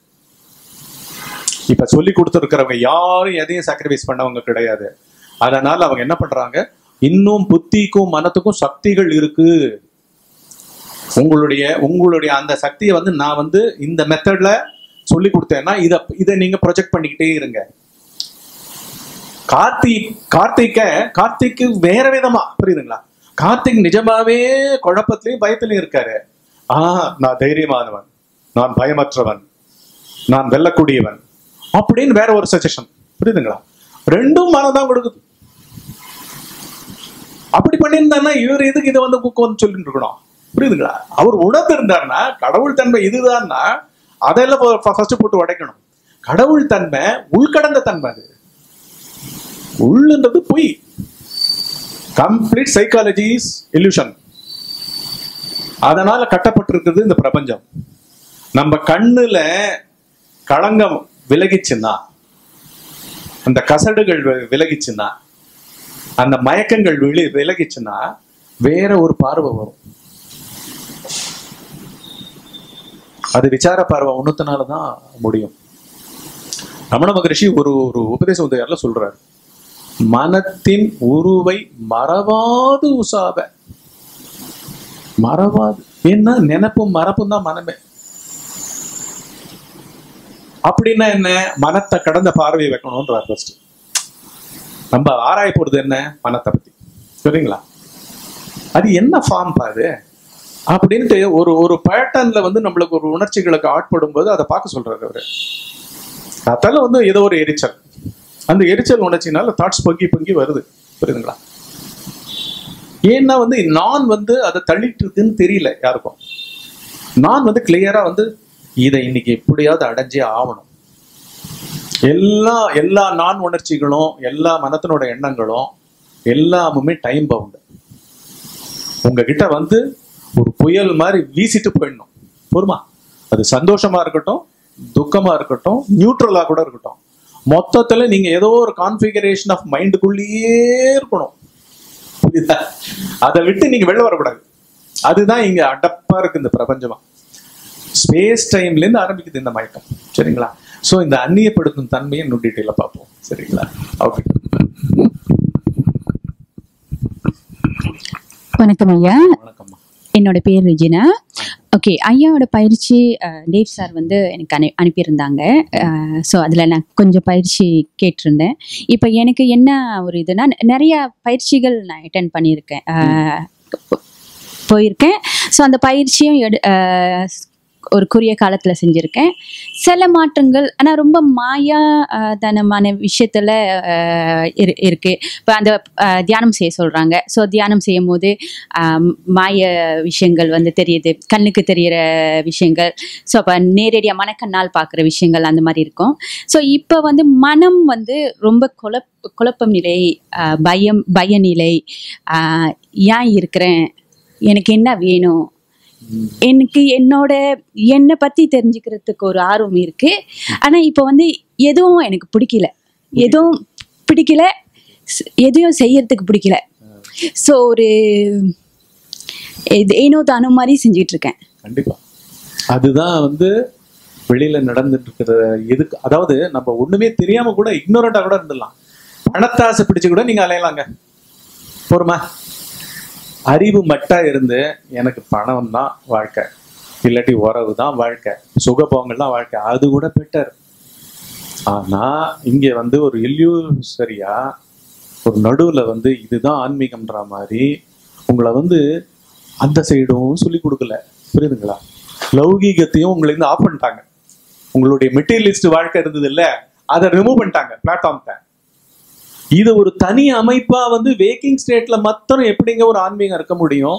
Speaker 3: இப்ப சொல்லி கொடுத்துருக்கிறவங்க யாரும் எதையும் சாக்ரிஃபைஸ் பண்ணவங்க கிடையாது. அதனால அவங்க என்ன பண்றாங்க, இன்னும் புத்திக்கும் மனத்துக்கும் சக்திகள் இருக்கு. உங்களுடைய உங்களுடைய அந்த சக்தியை வந்து நான் வந்து இந்த மெத்தட்ல சொல்லி கொடுத்தேன்னா இதை இதை நீங்க ப்ரொஜெக்ட் பண்ணிக்கிட்டே இருங்க. கார்த்திக் கார்த்திக்க கார்த்திக்கு வேற விதமா, புரியுதுங்களா? கார்த்திக் நிஜமாவே குழப்பத்திலையும் பயத்திலையும் இருக்காரு. ஆஹ் நான் தைரியமானவன், நான் பயமற்றவன், நான் வெல்லக்கூடியவன் அப்படின்னு வேற ஒரு சஜஷன், புரியுதுங்களா? ரெண்டும் மனதான் கொடுக்குது. அப்படி பண்ணியிருந்தாருன்னா இவர் எதுக்கு இதை வந்து வந்து சொல்லிட்டு இருக்கணும், புரியுதுங்களா? அவர் உணர்ந்து இருந்தாருன்னா கடவுள் தன்மை இதுதான்னா அதெல்லாம் ஃபர்ஸ்ட் போட்டு உடைக்கணும். கடவுள் தன்மை உள்கடந்த தன்மை. அது உள்ளுன்றது பொய். Complete psychology is illusion. அதனால கட்டப்பட்டிருக்கிறது இந்த பிரபஞ்சம். நம்ம கண்ணுல களங்கம் விலகிச்சுன்னா, அந்த கசடுகள் விலகிச்சுன்னா, அந்த மயக்கங்கள் விலி விலகிச்சுன்னா வேற ஒரு பார்வை வரும். அது விசார பார்வை ஒண்ணுத்தினாலதான் முடியும். ரமண மகரிஷி ஒரு ஒரு உபதேச உதயார்ல சொல்றாரு, மனத்தின் உருவை மறவாது உசாப. மறவாது. ஏன்னா நினைப்பும் மறப்பும் தான் மனமே. அப்படின்னா என்ன, மனத்தை கடந்த பார்வை வைக்கணும்ன்றார். ஃபர்ஸ்ட் நம்ம ஆராய போறது என்ன, மனத்தை பத்தி, சரிங்களா? அது என்ன ஃபார்ம் பாது அப்படின்ட்டு ஒரு ஒரு பேட்டர்ன்ல வந்து நம்மளுக்கு ஒரு உணர்ச்சிகளுக்கு ஆட்படும் போது அதை பார்க்க சொல்றாரு அவரு. அதால வந்து ஏதோ ஒரு எரிச்சல், அந்த எரிச்சல் உணர்ச்சினால தாட்ஸ் பொங்கி பொங்கி வருது, புரியுதுங்களா? ஏன்னா வந்து நான் வந்து அதை தள்ளிட்டு இருக்குன்னு தெரியல யாருக்கும். நான் வந்து கிளியரா வந்து இதை இன்னைக்கு எப்படியாவது அடைஞ்சே ஆகணும். எல்லா எல்லா நான் உணர்ச்சிகளும் எல்லா மனத்தினோட எண்ணங்களும் எல்லாமுமே டைம் பவுண்டு. உங்ககிட்ட வந்து ஒரு புயல் மாதிரி வீசிட்டு போயிடணும், பொறுமா. அது சந்தோஷமா இருக்கட்டும், துக்கமா இருக்கட்டும், நியூட்ரலா கூட இருக்கட்டும், மொத்தத்துல நீங்க ஏதோ ஒரு கான்ஃபிகரேஷன் ஆஃப் மைண்டுக்குள்ளேயே இருக்கணும், புரியுதா? அதை விட்டு நீங்க வெளில வரக்கூடாது. அதுதான் இங்க அடப்பா இருக்கு இந்த பிரபஞ்சமா. ஸ்பேஸ் டைம்ல இருந்து ஆரம்பிக்குது இந்த மயக்கம், சரிங்களா? சோ இந்த அந்நியப்படுத்தும் தன்மையை இன்னும் டீட்டெயிலா பார்ப்போம், சரிங்களா? ஓகே.
Speaker 5: வணக்கம் ஐயா.
Speaker 3: வணக்கம்மா.
Speaker 5: என்னோட பேர் ரெஜினா. ஓகே, ஐயாவோட பயிற்சி தேவ் சார் வந்து எனக்கு அனு அனுப்பியிருந்தாங்க. ஸோ அதில் நான் கொஞ்சம் பயிற்சி கேட்டிருந்தேன். இப்போ எனக்கு என்ன ஒரு இதுனா, நிறையா பயிற்சிகள் நான் அட்டென்ட் பண்ணியிருக்கேன், போயிருக்கேன். ஸோ அந்த பயிற்சியும் எடு ஒரு குறுகிய காலத்தில் செஞ்சுருக்கேன். சில மாற்றங்கள் ஆனால் ரொம்ப மாயா தனமான விஷயத்தில் இரு இருக்குது. இப்போ அந்த தியானம் செய்ய சொல்கிறாங்க. ஸோ தியானம் செய்யும் போது மாய விஷயங்கள் வந்து தெரியுது, கண்ணுக்கு தெரிகிற விஷயங்கள். ஸோ அப்போ நேரடியாக மனக்கண்ணால் பார்க்குற விஷயங்கள் அந்த மாதிரி இருக்கும். ஸோ இப்போ வந்து மனம் வந்து ரொம்ப குழப் குழப்பம் நிலை, பயம் பயநிலை, ஏன் இருக்கிறேன், எனக்கு என்ன வேணும், எனக்கு என்னோட என்னை பற்றி தெரிஞ்சுக்கிறதுக்கு ஒரு ஆர்வம் இருக்குது. ஆனால் இப்போ வந்து எதுவும் எனக்கு பிடிக்கல, எதுவும் பிடிக்கல, எதையும் செய்யறதுக்கு பிடிக்கல. ஸோ ஒரு ஏனோ தானோ மாதிரி செஞ்சுட்டு இருக்கேன்.
Speaker 3: கண்டிப்பா அதுதான் வந்து வெளியில நடந்துட்டு இருக்கிற எதுக்கு. அதாவது நம்ம ஒண்ணுமே தெரியாம கூட இக்னோரண்டா கூட இருந்துடலாம். பணத்தாசை பிடிச்சு கூட நீங்க அலையலாங்க, போருமா. அறிவு மட்டா இருந்து எனக்கு பணம் தான் வாழ்க்கை, இல்லாட்டி உறவு தான் வாழ்க்கை, சுகபோகங்கள் தான் வாழ்க்கை, அது கூட பெட்டர். ஆனா இங்க வந்து ஒரு இல்லியூசரியா ஒரு நடுவுல வந்து இதுதான் ஆன்மீகம்ன்ற மாதிரி உங்களை வந்து அந்த சைடும் சொல்லி கொடுக்கல, புரியுதுங்களா? லௌகீகத்தையும் உங்களை இருந்து ஆஃப் பண்ணிட்டாங்க. உங்களுடைய மெட்டீரியலிஸ்ட் வாழ்க்கை இருந்தது இல்ல, அதை ரிமூவ் பண்ணிட்டாங்க பிளாட்ஃபார்ம்ல. இது ஒரு தனி அமைப்பா வந்து வேக்கிங் ஸ்டேட்ல மாத்திரம் எப்படிங்க ஒரு ஆன்மீகம் இருக்க முடியும்?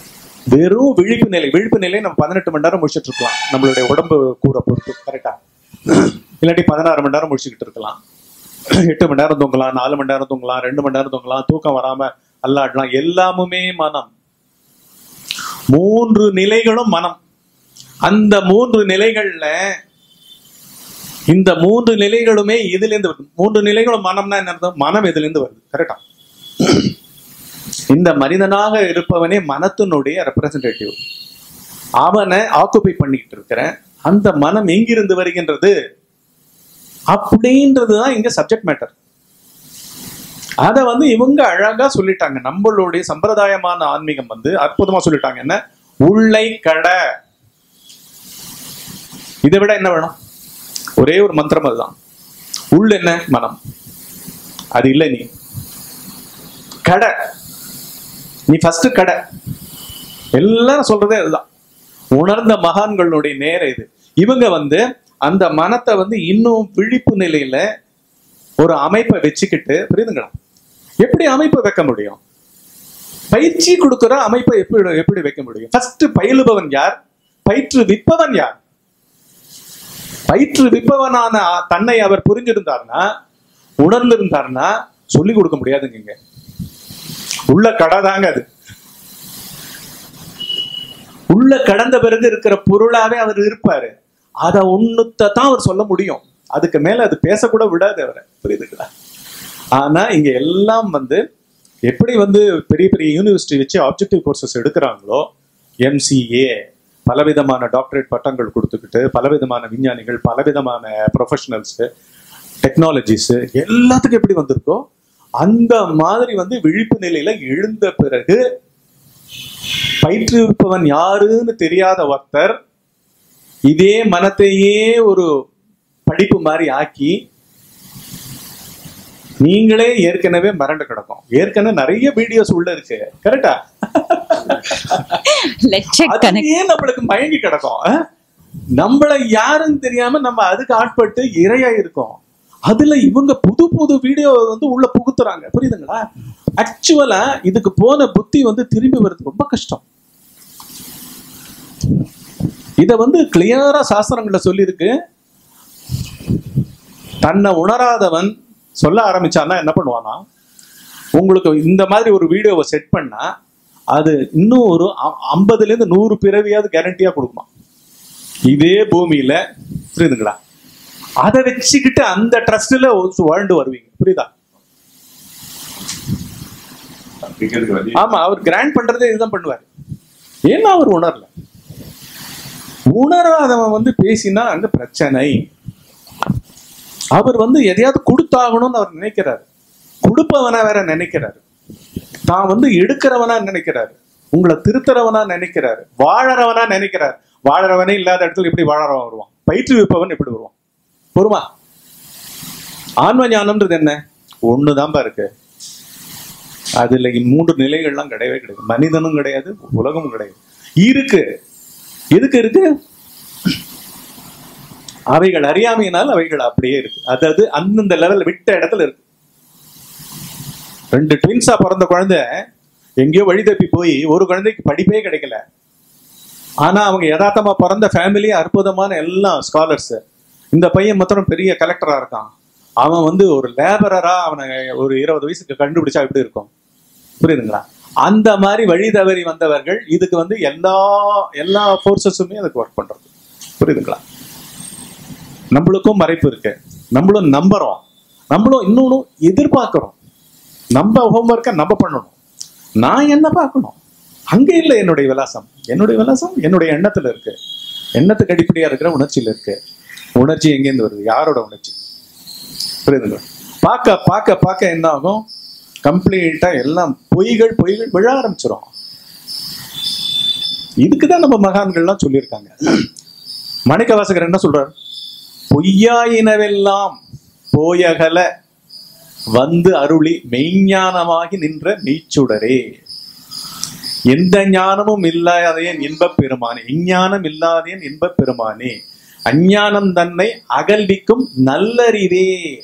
Speaker 3: வெறும் விழிப்பு நிலை. விழிப்பு நிலை நம்ம பதினெட்டு மணி நேரம் முடிச்சுட்டு இருக்கலாம் நம்மளுடைய உடம்பு கூற பொறுத்து, கரெக்டா? இல்லாட்டி பதினாறு மணி நேரம் முடிச்சுக்கிட்டு இருக்கலாம், எட்டு மணி நேரம் தூங்கலாம், நாலு மணி நேரம் தூங்கலாம், ரெண்டு மணி நேரம் தூங்கலாம், தூக்கம் வராம அல்லாடலாம். எல்லாமுமே மனம். மூன்று நிலைகளும் மனம். அந்த மூன்று நிலைகள்ல இந்த மூன்று நிலைகளுமே இதுல இருந்து வருது. மூன்று நிலைகளும் மனம்னா என்ன அர்த்தம்? மனம் இதுல இருந்து வருது. கரெக்டா? இந்த மனிதனாக இருப்பவனே மனத்தினுடைய ரெப்ரசன்டேட்டிவ். அவனை ஆக்குபை பண்ணிக்கிட்டு இருக்கிற அந்த மனம் எங்கிருந்து வருகின்றது அப்படின்றதுதான் இங்க சப்ஜெக்ட் மேட்டர். அத வந்து இவங்க அழகா சொல்லிட்டாங்க. நம்மளுடைய சம்பிரதாயமான ஆன்மீகம் வந்து அற்புதமா சொல்லிட்டாங்க. என்ன? உள்ளை கடை. இதை விட என்ன வேணும்? ஒரே ஒரு மந்திரம் அதுதான். உள்ள என்ன? மனம். அது இல்லை. நீ கடை, நீ ஃபர்ஸ்ட் கடை. எல்லாரும் சொல்றதே அதுதான். உணர்ந்த மகான்களுடைய நேரம் இது. இவங்க வந்து அந்த மனத்தை வந்து இன்னும் விழிப்பு நிலையில ஒரு அமைப்பை வச்சுக்கிட்டு, புரியுதுங்களா? எப்படி அமைப்பை வைக்க முடியும்? பயிற்சி கொடுக்கிற அமைப்பை எப்படி எப்படி வைக்க முடியும்? ஃபர்ஸ்ட் பயிலுபவன் யார்? பயிற்று விப்பவன் யார்? பயிற்று விப்பவனான தன்னை அவர் புரிஞ்சிருந்தார்னா, உணர்ந்திருந்தார்னா சொல்லி கொடுக்க முடியாதுங்க. உள்ள கடை தாங்க அது. உள்ள கடந்த பிறகு இருக்கிற பொருளாவே அவர் இருப்பாரு. அதை ஒண்ணுத்தான் அவர் சொல்ல முடியும். அதுக்கு மேல அது பேசக்கூட விடாது அவரை. புரியுதுங்களா? ஆனா இங்க எல்லாம் வந்து எப்படி வந்து பெரிய பெரிய யூனிவர்சிட்டி வச்சு ஆப்ஜெக்டிவ் கோர்சஸ் எடுக்கிறாங்களோ, எம்சிஏ, பலவிதமான டாக்டரேட் பட்டங்கள் கொடுத்துக்கிட்டு பலவிதமான விஞ்ஞானிகள், பலவிதமான ப்ரொஃபஷனல்ஸ், டெக்னாலஜிஸ் எல்லாத்துக்கும் எப்படி வந்திருக்கோ அந்த மாதிரி வந்து விழிப்பு நிலையில எழுந்த பிறகு பயிற்றுவிப்பவன் யாருன்னு தெரியாத ஒருத்தர் இதே மனத்தையே ஒரு படிப்பு மாதிரி ஆக்கி நீங்களே ஏற்கனவே மறந்து கிடக்கும். ஏற்கனவே நிறைய வீடியோஸ் உள்ள இருக்கு. கரெக்டா? நம்மளுக்கு மயங்கி கிடக்கும். நம்மள யாருன்னு தெரியாம நம்ம அதுக்கு ஆட்பட்டு இரையா இருக்கோம். அதுல இவங்க புது புது வீடியோ வந்து உள்ள புகுத்துறாங்க. புரியுதுங்களா? ஆக்சுவலா இதுக்கு போன புத்தி வந்து திரும்பி வருது ரொம்ப கஷ்டம். இத வந்து கிளியரா சாஸ்திரங்கள்ல சொல்லி இருக்கு. தன்னை உணராதவன் சொல்ல ஆரம்பிச்சான்னா என்ன பண்ணுவானா, உங்களுக்கு இந்த மாதிரி ஒரு வீடியோவை செட் பண்ணா அது இன்னும் ஒரு ஐம்பதுல இருந்து நூறு பிறவியாவது கேரண்டியா கொடுக்குமா இதே பூமியில. புரியுதுங்களா? அதை வச்சுக்கிட்டு அந்த ட்ரஸ்ட்ல வாழ்ந்து வருவீங்க. புரியுதா? ஆமா, அவர் கிராண்ட் பண்றதே இதுதான் பண்ணுவாரு. ஏன்னா அவர் உணரல. உணராதவன் வந்து பேசினா அங்க பிரச்சனை. அவர் வந்து எதையாவது கொடுத்தாகணும்னு அவர் நினைக்கிறாரு. கொடுப்பவனா வேற நினைக்கிறாரு. தான் வந்து எடுக்கிறவனா நினைக்கிறாரு. உங்களை திருத்தறவனா நினைக்கிறாரு. வாழறவனா நினைக்கிறாரு. வாழறவனே இல்லாத இடத்துல எப்படி வாழறவன் வருவான்? பயிற்றுவிப்பவன் எப்படி வருவான்? பொறுமா? ஆன்ம ஞானம்ன்றது என்ன? ஒண்ணுதான்பா இருக்கு. அதுல மூன்று நிலைகள்லாம் கிடையவே கிடையாது. மனிதனும் கிடையாது, உலகமும் கிடையாது. இருக்கு. எதுக்கு இருக்கு? அவைகள் அறியாமையினால் அவைகள் அப்படியே இருக்கு. அதாவது அந்தந்த லெவல் விட்ட இடத்துல இருக்கு. ரெண்டு ட்வின்ஸா பிறந்த குழந்தை எங்கேயோ வழி தப்பி போய் ஒரு குழந்தைக்கு படிப்பே கிடைக்கல. ஆனா அவங்க யதார்த்தமா பிறந்த ஃபேமிலி அற்புதமான எல்லாம் ஸ்காலர்ஸ். இந்த பையன் மொத்தம் பெரிய கலெக்டரா இருக்கான். அவன் வந்து ஒரு லேபரரா அவனை ஒரு இருபது வயசுக்கு கண்டுபிடிச்சா எப்படி இருக்கும்? புரியுதுங்களா? அந்த மாதிரி வழி தவறி வந்தவர்கள் இதுக்கு வந்து எல்லா எல்லா ஃபோர்ஸஸுமே அதுக்கு ஒர்க் பண்றது. புரியுதுங்களா? நம்மளுக்கும் மறைப்பு இருக்கு. நம்மளும் நம்புறோம். நம்மளும் இன்னொன்னு எதிர்பார்க்கிறோம். நம்ம ஹோம்ஒர்க்கை நம்ம பண்ணணும். நான் என்ன பார்க்கணும்? அங்க இல்லை என்னுடைய விலாசம். என்னுடைய விலாசம் என்னுடைய எண்ணத்துல இருக்கு. எண்ணத்துக்கு அடிப்படையா இருக்கிற உணர்ச்சியில இருக்கு. உணர்ச்சி எங்கேருந்து வருது? யாரோட உணர்ச்சி? புரியுதுங்களா? பார்க்க பார்க்க பார்க்க என்ன ஆகும்? கம்ப்ளீட்டா எல்லாம் பொய்கள் பொய்கள் விழ ஆரம்பிச்சிடும். இதுக்குதான் நம்ம மகான்கள்லாம் சொல்லியிருக்காங்க. மாணிக்க வாசகர் என்ன சொல்றார்? பொய்யாயினவெல்லாம் போயகல வந்து அருளி மெய்ஞானமாகி நின்ற மெய்ச்சுடரே. எந்த ஞானமும் இல்லாதேன் இன்பப் பெருமானே. இஞ்ஞானம் இல்லாதேன் இன்பப் பெருமானே. அஞ்ஞானம் தன்னை அகல்விக்கும் நல்லறிவே.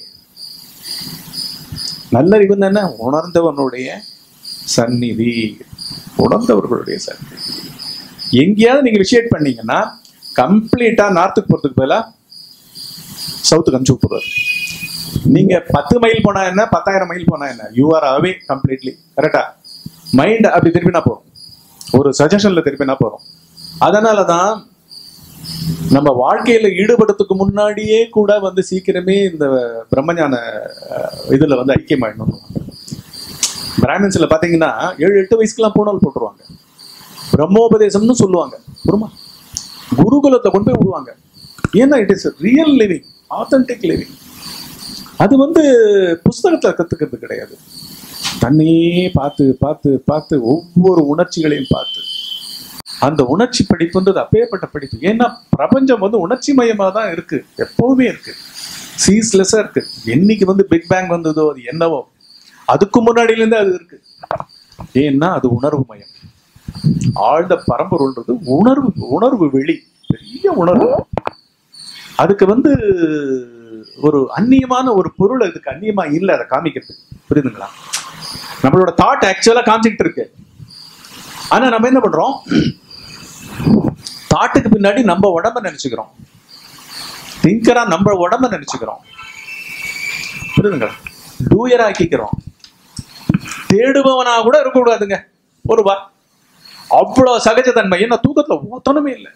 Speaker 3: நல்லறிவு என்ன? உணர்ந்தவனுடைய சந்நிதி. உணர்ந்தவர்களுடைய சந்நிதி. எங்கேயாவது நீங்க விஷயட் பண்ணீங்கன்னா கம்ப்ளீட்டா நார்த்துக்கு போறதுக்கு பதிலா சவுத்துக்கு அனுப்பிச்சு விட்டுருவாரு. நீங்க பத்து மைல் போனா என்ன, பத்தாயிரம் மைல் போனா என்ன, யூ ஆர் அவே கம்ப்ளீட்லி. கரெக்டா? மைண்ட் அப்படி திருப்பினா போறோம், ஒரு சஜஷன்ல திருப்பினா போறோம். அதனாலதான் நம்ம வாழ்க்கையில ஈடுபடுறதுக்கு முன்னாடியே கூட வந்து சீக்கிரமே இந்த பிரம்மஞான இதுல வந்து ஐக்கியமாயிடணும். பிராமின்ஸ்ல பாத்தீங்கன்னா ஏழு எட்டு வயசுக்குலாம் பூணல் போட்டுருவாங்க, பிரம்மோபதேசம்னு சொல்லுவாங்க. புரியுமா? குருகுலத்தை கொண்டு போய் விடுவாங்க. ஏன்னா it is real living, authentic living. அது வந்து புஸ்தகத்துல கத்துக்கிறது கிடையாது. தன்னையே பார்த்து பார்த்து பார்த்து ஒவ்வொரு உணர்ச்சிகளையும் பார்த்து, அந்த உணர்ச்சி படிப்புன்றது அப்பேற்பட்ட படிப்பு. ஏன்னா பிரபஞ்சம் வந்து உணர்ச்சி மயமா தான் இருக்கு, எப்பவுமே இருக்கு, சீஸ்லெஸ்ஸா இருக்கு. என்னைக்கு வந்து பிக் பேங் வந்ததோ அது என்னவோ அதுக்கு முன்னாடியில இருந்து அது இருக்கு. ஏன்னா அது உணர்வு மயம். ஆழ்ந்த பரம்பொருள்ன்றது உணர்வு, உணர்வு வெளி, பெரிய உணர்வு. அதுக்கு வந்து ஒரு அந்நியமான ஒரு பொருள் அதுக்கு அந்நியமா இல்லை அதை காமிக்கிறதுக்கு. புரியுதுங்களா? நம்மளோட தாட் ஆக்சுவலா காமிச்சிக்கிட்டு இருக்கு. ஆனா நம்ம என்ன பண்றோம், தாட்டுக்கு பின்னாடி நம்ம உடம்ப நினைச்சுக்கிறோம், திங்கரா நம்ம உடம்ப நினைச்சுக்கிறோம். புரியுதுங்களா? டூயரா ஆக்கிக்கிறோம். தேடுபவனா கூட இருக்கக்கூடாதுங்க ஒரு வா, அவ்வளவு சகஜத்தன்மை. என்ன தூக்கத்துல ஒத்தனமே இல்லை.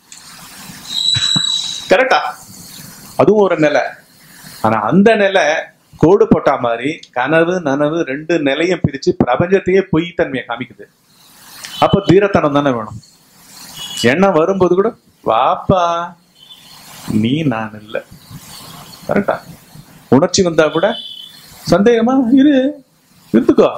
Speaker 3: கரெக்டா? அதுவும் ஒரு நிலை. ஆனா அந்த நிலை கோடு போட்டா மாதிரி கனவு நனவு ரெண்டு நிலையும் பிரிச்சு பிரபஞ்சத்தையே பொய் தன்மையை காமிக்குது. அப்ப தீரத்தனம் தானே வேணும். எண்ணம் வரும்போது கூட வாப்பா நீ நான் இல்லை. கரெக்டா? உணர்ச்சி வந்தா கூட சந்தேகமா இரு, இருந்துக்கோ.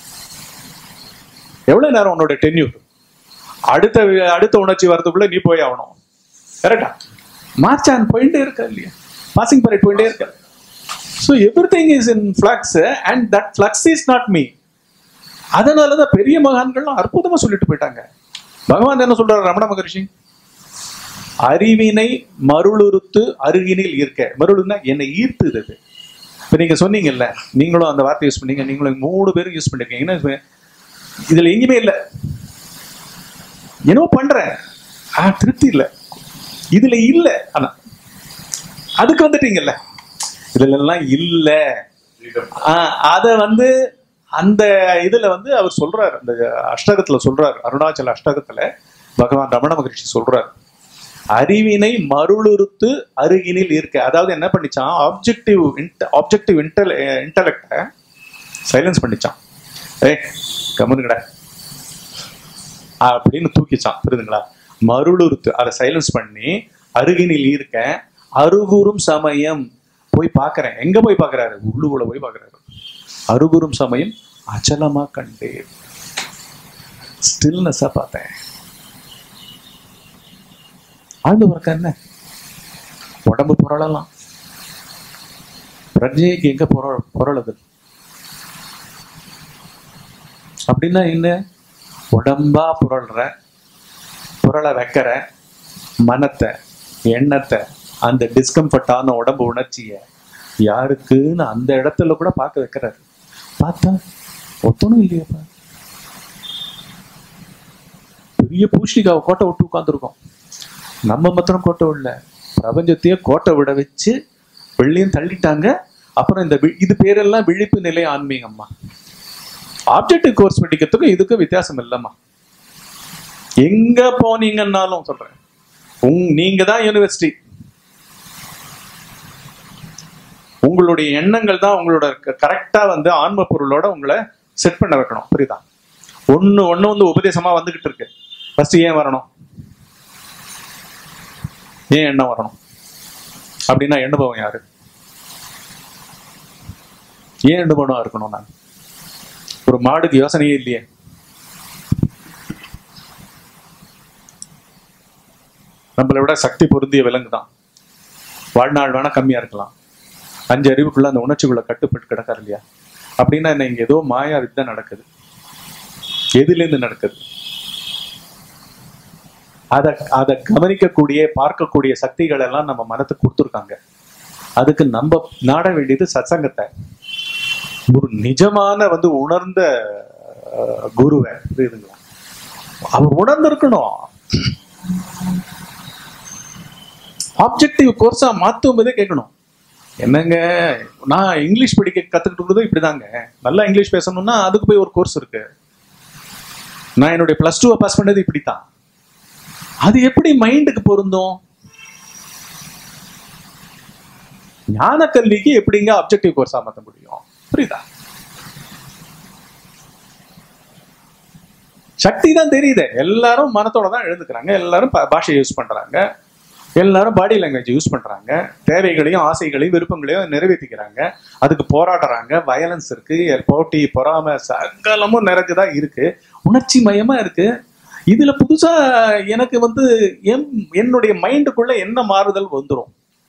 Speaker 3: எவ்வளவு நேரம் உன்னோட டென்யூர்? அடுத்த அடுத்த உணர்ச்சி வரதுக்குள்ள நீ போய் ஆகணும். கரெக்டா? மார்ச்சான் போயிட்டே இருக்க இல்லையா, பாசிங் பரேட் போயிட்டே இருக்க. So everything is in flux and that flux is not me. அதனாலதான் பெரிய மகான்கள்லாம் அற்புதமா சொல்லிட்டு போயிட்டாங்க. பகவான் என்ன சொல்றாரு ரமண மகரிஷி? அறிவினை மருளுறுத்து அருகினில் ஈர்க்க. மருளுன்னா என்னை ஈர்த்துது. இப்ப நீங்க சொன்னீங்கல்ல, நீங்களும் அந்த வார்த்தை யூஸ் பண்ணீங்க, நீங்களும் மூணு பேரும் யூஸ் பண்ணிருக்கீங்க. இதுல எங்கேயுமே இல்லை, என்னவோ பண்றேன் ஆஹ் திருப்தி இல்லை, இதுல இல்ல. ஆனா அதுக்கு வந்துட்டீங்கல்ல, இதுல எல்லாம் இல்ல. அத வந்து அந்த இதுல வந்து அவர் சொல்றாரு, அந்த அஷ்டகத்துல சொல்றாரு, அருணாச்சல அஷ்டகத்துல பகவான் ரமண மகரிஷி சொல்றாரு, அறிவினை மருளுறுத்து அருகினில் இருக்க. அதாவது என்ன பண்ணிச்சான், objective objective intel intellect silence பண்ணிச்சான். ஏ கம்முனுங்கடா அப்படின்னு தூக்கிச்சான். புரியுதுங்களா? மருளுறுத்து அதை சைலன்ஸ் பண்ணி அருகினில் இருக்க அருகுறும் சமயம் போய் பார்க்கிறேன். எங்க போய் பார்க்கிறாரு? உள்ளுக்குள்ள போய் பார்க்கிறாரு. அருகுறும் சமயம் அச்சலமா கண்டேன், ஸ்டில்னஸா பார்த்தேன். ஆழ்ந்து உறக்க என்ன, உடம்பு புரளலாம், பிரஜைக்கு எங்க புர புரளுது அப்படின்னா என்ன? உடம்பா புரள்ற, புரள வைக்கிற மனத்தை எண்ணத்தை அந்த டிஸ்கம்ஃபர்டான உடம்பு உணர்ச்சிய யாருக்குன்னு அந்த இடத்துல கூட பார்க்க வைக்கிறாரு. பார்த்தா ஒத்தனும் இல்லையாப்பா, பெரிய பூஷணிக்காவை கோட்டை விட்டு உட்காந்துருக்கோம். நம்ம மாத்திரம் கோட்டை விடல, பிரபஞ்சத்தையே கோட்டை விட வச்சு வெள்ளையும் தள்ளிட்டாங்க. அப்புறம் இந்த இது பேரெல்லாம் விழிப்பு நிலை ஆன்மீகம்மா. ஆப்ஜெக்டிவ் கோர்ஸ் படிக்கிறதுக்கும் இதுக்கும் வித்தியாசம் இல்லைம்மா. எங்க போனீங்கன்னாலும் சொல்றேன், உங் நீங்க தான் யூனிவர்சிட்டி. உங்களுடைய எண்ணங்கள் தான் உங்களோட கரெக்டா வந்து ஆன்ம பொருளோட உங்களை செட் பண்ண வைக்கணும். புரியுதா? ஒண்ணு ஒண்ணு வந்து உபதேசமா வந்துகிட்டு இருக்கு. ஃபர்ஸ்ட் ஏன் வரணும், ஏன் எண்ணம் வரணும் அப்படின்னா எண்ணுபவன் யாரு? ஏன் எண்ணுபவனா இருக்கணும்? நான் ஒரு மாடுக்கு யோசனையே இல்லையே. நம்மளை விட சக்தி பொருந்திய விலங்கு தான். வாழ்நாள் வேணா கம்மியா இருக்கலாம், அஞ்சு அறிவுக்குள்ள அந்த உணர்ச்சிக்குள்ள கட்டுப்பட்டு கிடக்காரு இல்லையா? அப்படின்னா என்ன, இங்க ஏதோ மாயா வித்தை நடக்குது. எதுல இருந்து நடக்குது? அதை அதை கவனிக்கக்கூடிய பார்க்கக்கூடிய சக்திகள் எல்லாம் நம்ம மனத்துக்கு கொடுத்துருக்காங்க. அதுக்கு நம்ம நாட வேண்டியது சத்சங்கத்தை, ஒரு நிஜமான வந்து உணர்ந்த குருவை. புரியுதுங்களா? அவர் உணர்ந்திருக்கணும். ஆப்ஜெக்டிவ் கோர்ஸா மாத்தும் போதே கேட்கணும், என்னங்க, நான் இங்கிலீஷ் படிக்க கத்துக்கிட்டு இப்படிதாங்க. நல்லா இங்கிலீஷ் பேசணும்னா அதுக்கு போய் ஒரு கோர்ஸ் இருக்கு. நான் என்னுடைய பிளஸ் டூவை பாஸ் பண்ணது இப்படித்தான். அது எப்படி மைண்டுக்கு பொருந்தும்? ஞான கல்விக்கு எப்படிங்க அப்ஜெக்டிவ் கோர்ஸா மாற்ற முடியும்? புரியுதா? சக்தி தான் தெரியுது. எல்லாரும் மனத்தோட தான் எழுந்துக்கிறாங்க, எல்லாரும் பாஷையை யூஸ் பண்றாங்க, எல்லாரும் பாடி லாங்குவேஜ் யூஸ் பண்றாங்க, தேவைகளையும் ஆசைகளையும் விருப்பங்களையும் நிறைவேற்றிக்கிறாங்க, அதுக்கு போராடுறாங்க. வயலன்ஸ் இருக்கு, போட்டி, பொறாமை, சகலமும் நிறைஞ்சுதான் இருக்கு, உணர்ச்சி மயமா இருக்கு. இதுல புதுசா எனக்கு வந்து என்னுடைய மைண்டுக்குள்ள என்ன மாறுதல் வந்துடும்?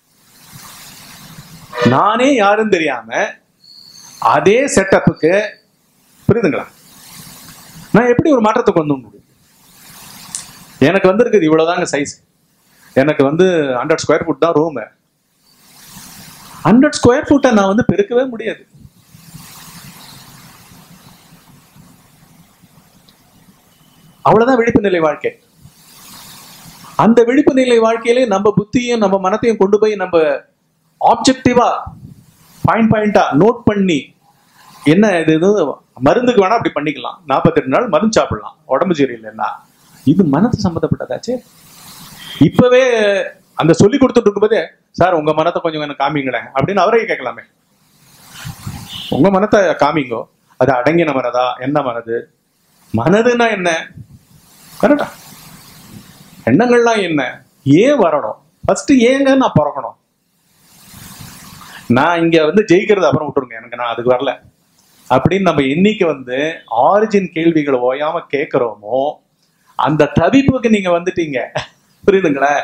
Speaker 3: நானே யாரும் தெரியாம அதே செட்டப்புக்கு, புரியுதுங்களா, நான் எப்படி ஒரு மாற்றத்தை கொண்டு முடியும்? எனக்கு வந்து இருக்குது இவ்வளவுதாங்க சைஸ். எனக்கு வந்து ஹண்ட்ரட் ஸ்கொயர் ஃபுட் தான் ரூம். ஹண்ட்ரட் ஸ்கொயர் ஃபுட்டை நான் வந்து பெருக்கவே முடியாது. அவ்வளவுதான் விழிப்பு நிலை வாழ்க்கை. அந்த விழிப்பு நிலை வாழ்க்கையிலே நம்ம புத்தியும் நம்ம மனத்தையும் கொண்டு போய் நம்ம ஆப்ஜெக்டிவா பாயிண்ட் பாயிண்டா நோட் பண்ணி, என்ன இது மருந்துக்கு வேணா அப்படி பண்ணிக்கலாம், நாற்பத்தி எட்டு நாள் மருந்து சாப்பிடலாம் உடம்பு சரியில்லைன்னா, இது மனத்து சம்மந்தப்பட்டதாச்சு. இப்பவே அந்த சொல்லி கொடுத்துட்டு இருக்கும்போதே, சார் உங்க மனத்தை கொஞ்சம் எனக்கு காமிங்களேன் அப்படின்னு அவரே கேட்கலாமே. உங்க மனத்தை காமிங்கோ, அது அடங்கின மனதா, என்ன மனது? மனதுன்னா என்ன? கரெக்டா? எண்ணங்கள்லாம் என்ன? ஏன் வரணும்? ஃபர்ஸ்ட் ஏங்க நான் பிறக்கணும்? நான் இங்க வந்து ஜெயிக்கிறது அப்புறம் விட்டுருங்க, எனக்கு நான் அதுக்கு வரல அப்படின்னு நம்ம என்னைக்கு வந்து ஆரிஜின் கேள்விகளை ஓயாம கேட்கிறோமோ அந்த தவிப்புக்கு நீங்க வந்துட்டீங்க. புரியுதுங்களா?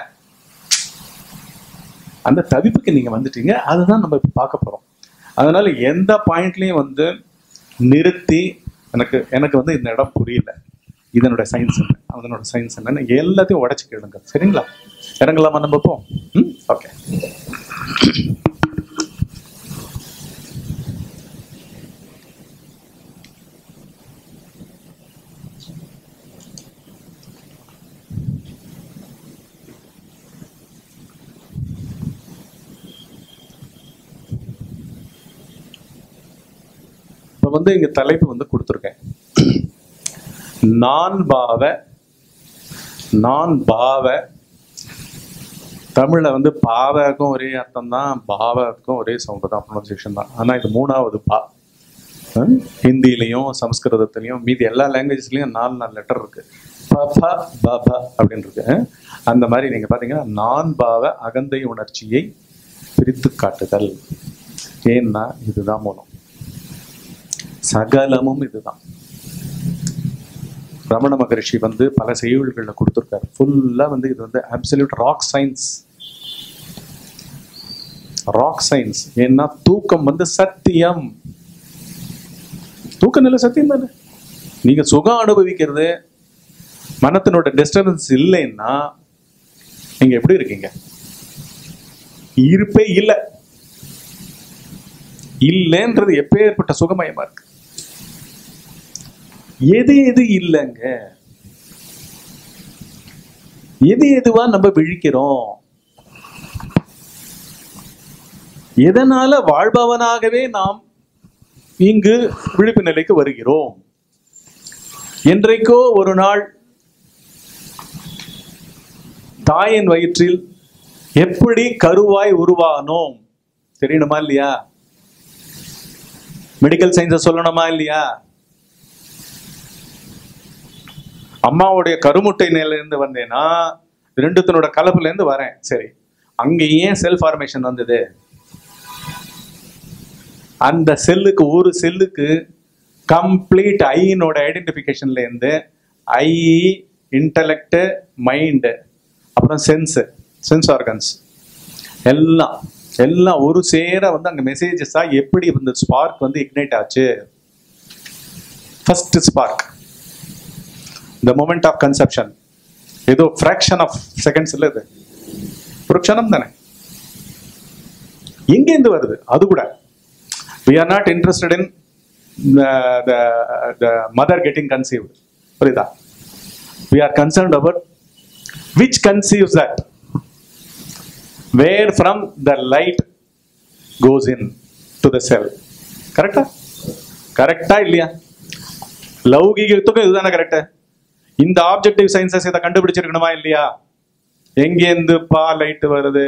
Speaker 3: அந்த தவிப்புக்கு நீங்க வந்துட்டீங்க. அதுதான் நம்ம இப்ப பார்க்க போறோம். அதனால எந்த பாயிண்ட்லயும் வந்து நிறுத்தி எனக்கு எனக்கு வந்து இந்த இடம் புரியல, இதனோட சயின்ஸ் என்ன, அதனோட சயின்ஸ் என்னன்னு எல்லாத்தையும் உடைச்சு கேளுங்க. சரிங்களா? இறங்கலாமா நம்ம போ? ம், ஓகே. இப்ப வந்து இங்க தலைப்பு வந்து கொடுத்துருக்கேன், நான் பாவ. நான் பாவ தமிழ்ல வந்து பாவக்கும் ஒரே அர்த்தம் தான், பாவக்கும் ஒரே சவுண்ட் தான், ப்ரொனன்சியேஷன் தான். ஆனா இது மூணாவது பா. ஹிந்திலையும் சமஸ்கிருதத்திலையும் மீதி எல்லா லாங்குவேஜ்லயும் நாலு நாலு லெட்டர் இருக்கு. ப ப ப ப அப்படின்னு இருக்கு. அந்த மாதிரி நீங்க பாத்தீங்கன்னா நான் பாவ அகந்தை உணர்ச்சியை பிரித்து காட்டுதல். ஏன்னா இதுதான் மூலம், சகலமும் இதுதான். ரமண மகரிஷி வந்து பல செய்யுள்கள்ல கொடுத்திருக்காரு. ஃபுல்லா வந்து இது வந்து absolute rock science. Rock science. ஏன்னா தூக்கம் வந்து சத்தியம். தூக்க நிலை சத்தியம் தானே. நீங்க சுகம் அனுபவிக்கிறது, மனத்தினோட டிஸ்டர்பன்ஸ் இல்லைன்னா நீங்க எப்படி இருக்கீங்க? இருப்பே இல்லை. இல்லைன்றது எப்பேற்பட்ட சுகமயமா இருக்கு. எது எது இல்லைங்க, எது எதுவா நம்ம விழிக்கிறோம், எதனால வாழ்பவனாகவே நாம் இங்கு விழிப்பு நிலைக்கு வருகிறோம். என்றைக்கோ ஒரு நாள் தாயின் வயிற்றில் எப்படி கருவாய் உருவானோம் தெரியணுமா இல்லையா? மெடிக்கல் சயின்ஸை சொல்லணுமா இல்லையா? அம்மாவுடைய கருமுட்டை நிலையிலிருந்து வந்தேன்னா ரெண்டுத்தனோட கலப்புல இருந்து வரேன். சரி, அங்க ஏன் செல் ஃபார்மேஷன் வந்தது? அந்த செல்லுக்கு, ஒரு செல்லுக்கு கம்ப்ளீட் ஐனோட ஐடென்டிபிகேஷன்ல இருந்து ஐ, இன்டலெக்ட், மைண்ட், அப்புறம் சென்ஸ், சென்ஸ் ஆர்கன்ஸ் எல்லாம் எல்லாம் ஒரு சேர வந்து அங்க மெசேஜஸா எப்படி இந்த ஸ்பார்க் வந்து இக்னைட் ஆச்சு. First spark, the moment of conception, ஏதோ fraction of seconds இல்ல, இது ஒரு க்ஷணம் தானே. எங்க இருந்து வருது? அது கூட we are not interested in the, the, the mother getting conceived. புரியுதா? we are concerned about which conceives that, where from the light goes in to the cell. கரெக்டா? கரெக்டா இல்லையா? லௌகிகத்துக்கும் இதுதானே கரெக்ட்? இந்த ஆப்ஜெக்டிவ் சயின்சஸ் இதை கண்டுபிடிச்சிருக்கணுமா இல்லையா? எங்கேருந்து பா லைட் வருது?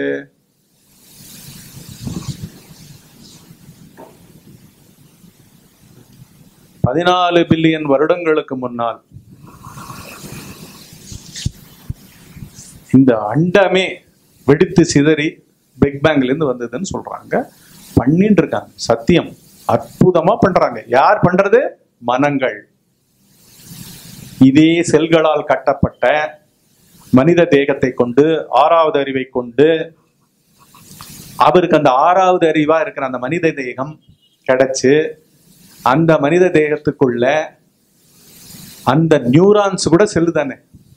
Speaker 3: பதினாலு பில்லியன் வருடங்களுக்கு முன்னால் இந்த அண்டமே வெடித்து சிதறி பிக் பேங்க்ல இருந்து வந்ததுன்னு சொல்றாங்க. பண்ணிட்டு இருக்காங்க. சத்தியம். அற்புதமா பண்றாங்க. யார் பண்றது? மனங்கள். இதே செல்களால் கட்டப்பட்ட மனித தேகத்தை கொண்டு, ஆறாவது அறிவை கொண்டு, அவருக்கு அந்த ஆறாவது அறிவா இருக்கிற அந்த மனித தேகம் கிடைச்சு, அந்த மனித தேகத்துக்குள்ள அந்த நியூரான்ஸ் கூட செல்லு தானே.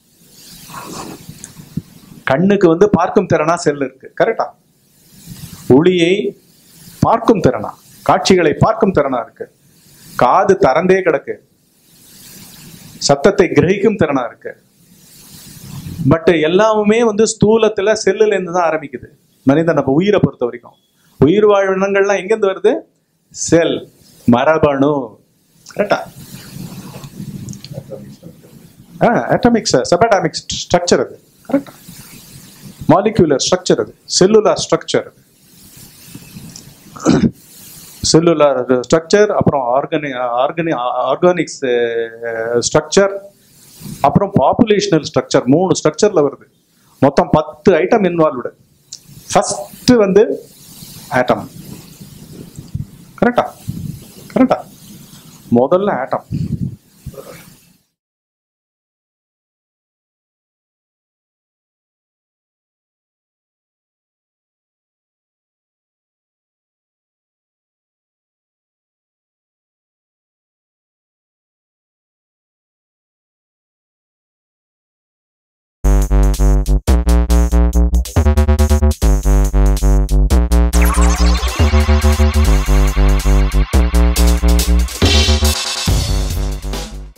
Speaker 3: கண்ணுக்கு வந்து பார்க்கும் திறனா செல் இருக்கு. கரெக்டா? ஒளியை பார்க்கும் திறனா, காட்சிகளை பார்க்கும் திறனா இருக்கு. காது திறந்தே கிடக்கு, சத்தத்தை கிரகிக்கும் திறனா இருக்கு. பட் எல்லாமே வந்து ஸ்தூலத்துல செல்லுல இருந்து தான் ஆரம்பிக்குது. மனிதன் நம்ம உயிரை பொறுத்த வரைக்கும் உயிர் வாழ்வினங்கள்லாம் எங்கிருந்து வருது? செல், மரபணு. கரெக்டா? அட்டாமிக் சபாட்டாமிக் ஸ்ட்ரக்சர் அது. கரெக்டா? மாலிகுலர் ஸ்ட்ரக்சர் அது. செல்லுலார் ஸ்ட்ரக்சர் அது. செல்லுலார் ஸ்ட்ரக்சர், அப்புறம் ஆர்கனி ஆர்கனி ஆர்கானிக்ஸ் ஸ்ட்ரக்சர், அப்புறம் பாப்புலேஷனல் ஸ்ட்ரக்சர். மூணு ஸ்ட்ரக்சர்ல வருது. மொத்தம் பத்து ஐட்டம் இன்வால்வ்டு. ஃபர்ஸ்ட் வந்து ஆட்டம். கரெக்டா? கரெக்டா? முதல்ல ஆட்டம்.